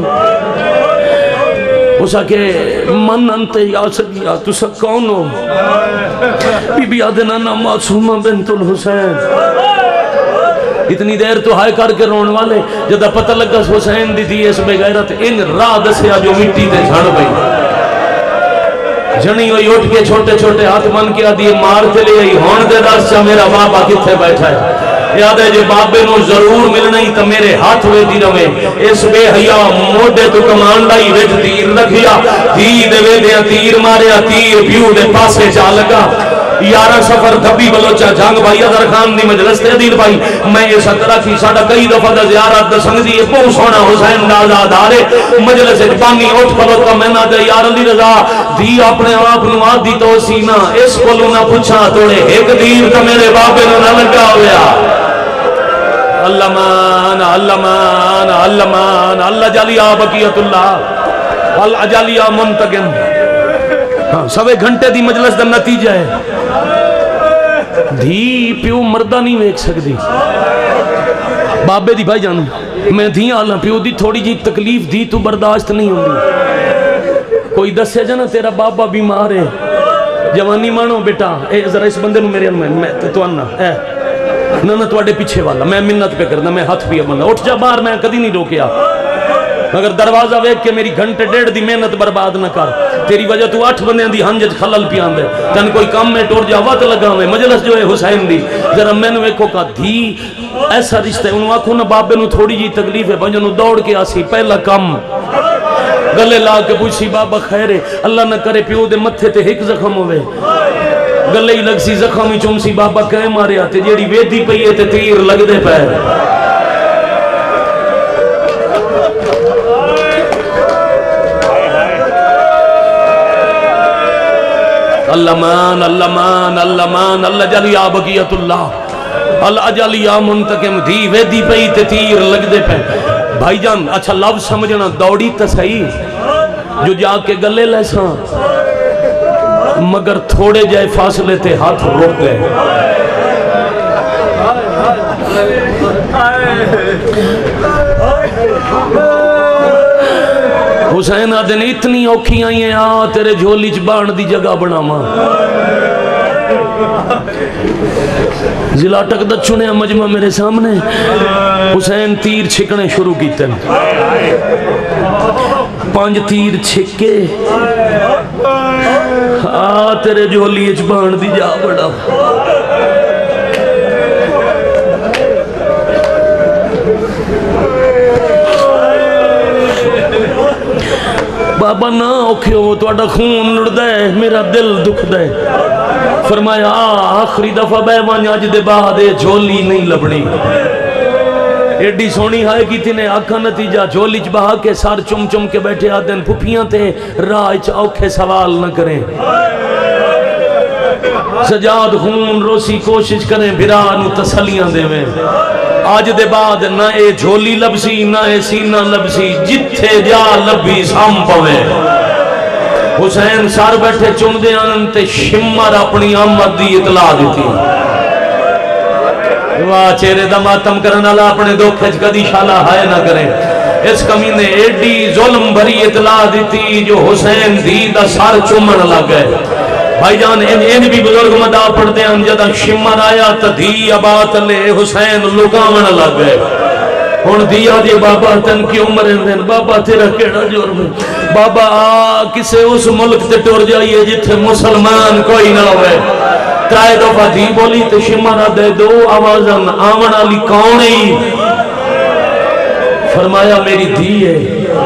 اسا کہ من انتے یا سگیا تسا کون ہو بی بی آدھنا نا معصومہ بنت الحسین اتنی دیر تو ہائے کر کے رون والے جدہ پتہ لگا حسین دی دی اس بے غیرت ان راہ دسیا جو مٹی تے جھڑ گئی جنی ہوئی اٹھ کے چھوٹے چھوٹے ہاتھ من کیا دیئے مار کے لئے ہون دے داسچہ میرا بابا کتھے بیٹھا ہے یاد ہے جو بابے نو ضرور ملنا ہی تا میرے ہاتھ ہوئے دی روے اس بے حیاء موڈے تو کمانڈائی ویج تیر رکھیا دی دے وے دیا تیر ماریا تیر پیو دے پاسے جا لگا یارہ سفر دھبی بلوچہ جنگ بھائی ادھر خان دی مجلس تے دیر بھائی میں یہ سترہ کی ساڑھا کئی دفعہ دا زیارت دا سنگ دی پہنچ ہونا حسین نازا دارے مجلس پانی اٹھ پلوتا میں نہ دے یار علی رضا دی اپنے آپ نواد دی تو سینہ اس کو لونا پوچھا توڑے ایک دیر تا میرے بابے نو نہ لگا ہویا اللہ مان اللہ مان اللہ مان اللہ جالیا بقیت اللہ اللہ جالیا منتقم سوے گھنٹے دی مجلس دا نتیجہ ہے دھی پیو مردہ نہیں ویک سکتی بابے دی بھائی جانو میں دھیاں اللہ پیو دی تھوڑی جی تکلیف دی تو برداشت نہیں ہوندی کوئی دسے جانا تیرا بابا بیمار ہے جوانی مانو بیٹا اے ذرا اس بندے نو میرے میں میں تو انا اے نہ نہ تواڈے پیچھے والا میں منت پہ کرنا میں ہاتھ پیا بندہ اٹھ جا باہر میں کدی نہیں روکیا مگر دروازہ ویکھ کے میری گھنٹے ڈیڑھ دی محنت برباد نہ کر تیری وجہ تو اٹھ بندیاں دی ہنج خلل پیان دے تن کوئی کام میں ٹور جا وقت لگا میں مجلس جو ہے حسین دی ذرا میں نے ویکھو کا دھی ایسا رشتہ ہے انہوں آنکھوں نہ بابے نو تھوڑی جی تکلیف ہے بنجنو دوڑ کے آسی پہلا کم گلے لا کے پوچھی بابا خیر ہے اللہ نہ کرے پیو دے متھے تے ہک زخم ہوئے گلے ہی لگ سی زخمی چومسی بابا کہے مارے آتے جیڑی ویدی پئیے تے تیر لگ دے پہ اللہ مان اللہ مان اللہ مان اللہ جل یا بقیت اللہ اللہ جل یا منتقم دی ویدی پئی تے تیر لگ دے پہ بھائی جان اچھا لفظ سمجھنا دوڑی تا صحیح جو جا کے گلے لیساں مگر تھوڑے جائے فاصلے تے ہاتھ روک گئے حسین آدھن اتنی اوکھی آئی ہیں آ تیرے جھولی چ بان دی جگہ بنا ماں ضلع ٹک دا چنے مجمع میرے سامنے حسین تیر چھکنے شروع کیتے پانچ تیر چھکے آ تیرے جھولی چ بان دی جا بڑا بابا نہ اوکھے ہو تو اڈا خون لڑ دے میرا دل دکھ دے فرمایا آخری دفعہ بے وانیا جدے باہدے جھولی نہیں لبنی ایڈی سونی ہائے کی تینے آکھا نتیجہ جھولی چ بہا کے سار چم چم کے بیٹھے آدن پھپیاں تے راہ چ اوکھے سوال نہ کریں سجاد خون روسی کوشش کریں بھرانو تسلیاں دے میں آج دے بعد نہ اے جھولی لبسی نہ اے سینہ لبسی جتھے جا لبی سام پوے حسین سار بیٹھے چن دے آنتے شمر اپنی آمد دی اطلاع دیتی واہ چہرے دا ماتم کرنا اللہ اپنے دو کھج کدی شالہ ہائے نہ کریں اس کمی نے ایڈی ظلم بھری اطلاع دیتی جو حسین دی دا سار چمن لگ گئے بھائی جان ان بھی بزرگ مدہ پڑھتے ہیں جدہ شمر آیا تا دی ابات لے حسین لگامن لگ گئے ہون دیا دی بابا تن کی عمر اندین بابا تیرا کیڑا جرم بابا آ کسے اس ملک تے ٹور جائیے جتھے مسلمان کوئی نہ ہوئے ترائے دفعہ دی بولی تے شمر دے دو آوازن آمن علی کونی فرمایا میری دی ہے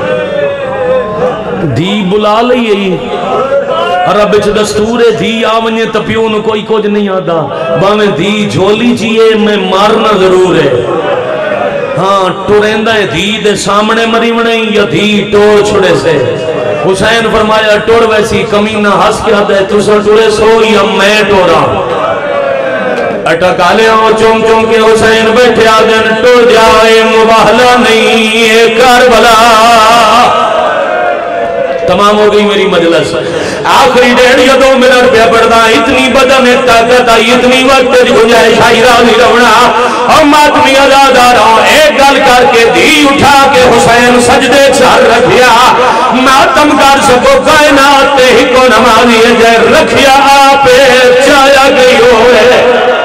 دی بلا لئی رب چ دستور ہے دی آونی تپیون کوئی کچھ نہیں آدھا باویں دی جھولی چیئے میں مارنا ضرور ہے ہاں ٹوریندہ ہے دی دے سامنے مری منیں یا دی ٹور چھڑے سے حسین فرمایا ٹور ویسی کمینہ ہس کیا دے تو سا ٹورے سو یا میں ٹورا اٹھکالے ہوں چوم چوم کے حسین بیٹھے آدن ٹور جائے مباہلہ نہیں ہے کربلا تمام ہو گئی میری مجلس آخری ڈیڑھ یا دو منٹ پہ پڑھنا اتنی بدن طاقت آئی اتنی وقت گنجائش آئی راضی رونا اور ماتمی آزاد آ رہا ایک گل کر کے دی اٹھا کے حسین سجدے چار رکھیا ماتم کر سکو کائنات ہی کو نمازی جائے رکھیا آپ چایا گئی ہوئے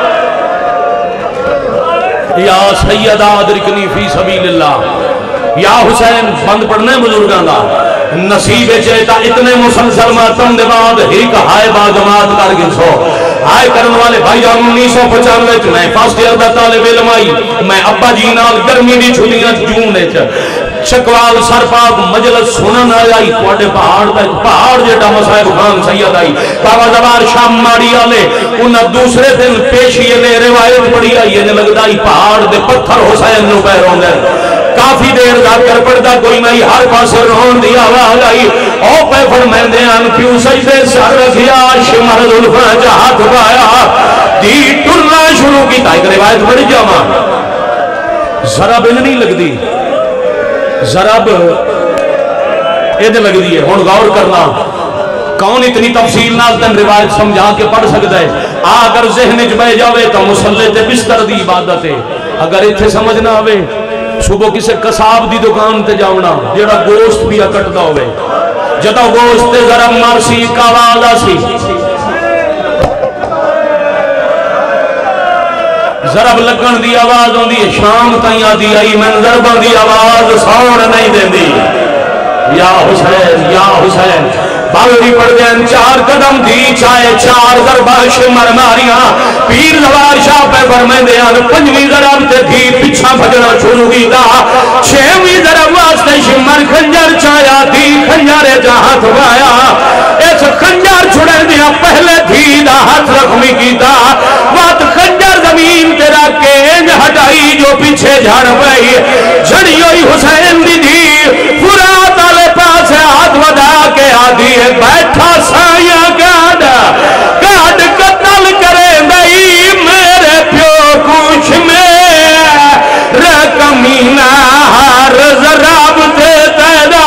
یا سیدہ ادرکنی فی سبیل اللہ یا حسین بند پڑھنے بزرگاں دا نصیب چیتا اتنے مسلسل ماتم دے بعد ایک ہائے با جماعت کر گن سو ہائے کرن والے بھائی جان انیس سو پچانوے چ میں فرسٹ ایئر دا طالب علم آئی میں ابا جی نال گرمی دی چھٹیاں جون وچ چکوال سر پاک مجلس سنن آئی تواڈے پہاڑ تک پہاڑ جیٹا مصاحب خان سید آئی بابا زبار شام ماڑی والے انہاں دوسرے دن پیشی نے روایت پڑھی آئی ہے لگدا ہی پہاڑ دے پتھر حسین نو پہ روندے کافی دیر دا کر پڑھتا کوئی نہیں ہر پاس رون دی آواز آئی او پہ فرمیندے ان کیوں سجدے سر رکھیا شمر ذوالفاں جا ہاتھ پایا دی ٹرنا شروع کی ایک روایت پڑھ جاواں ذرا بن نہیں لگدی ضرب ادھر لگ دی ہے ہون غور کرنا کون اتنی تفصیل نال تن روایت سمجھا کے پڑھ سکتا ہے اگر ذہن وچ بہ جاوے تو مصلی تے بستر دی عبادت ہے اگر ایتھے سمجھ نہ آوے صبح کسے قصاب دی دکان تے جاؤنا جڑا گوشت بھی کٹدا ہوئے جدوں گوشت تے ذرا مرسی کا آواز آسی ضرب لگن دی آواز ہوندی ہے شام تائیں آدھی آئی میں ضرباں دی آواز سون نہیں دیندی یا حسین یا حسین باوری پڑھ دیں چار قدم دی چاہے چار ضرباش مرماریاں پیر زوار شاہ پہ فرمائیں دیں پنجویں ضرب تے تھی پچھا بھجنا شروع کی دا چھویں ضرب واسطے شمر خنجر چایا تھی خنجر جہاں تھوایا اس خنجر چھڑے دیا پہلے تھی دا ہاتھ رکھمی کی دا وات خنجر زمین تیرا کینج ہٹائی جو پیچھے جھڑ پئی جھڑی ہوئی حسین دی دی فرات آلے پاس ہاتھ ودا کے آدھی ہے بیٹھا سایہ گاڑ گاڑ قتل کرے بھئی میرے پیو کچھ میں رکمینہ ہر ضراب دے تیدا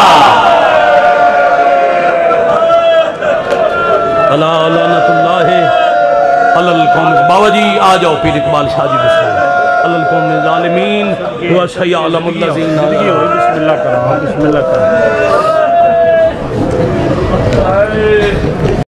اللہ لعنت اللہ علی القوم بابا جی آ جاؤ پیر اقبال شاہ جی بسم اللہ علی القوم ظالمین و سیعلم الذین بسم اللہ کرو بسم اللہ کرو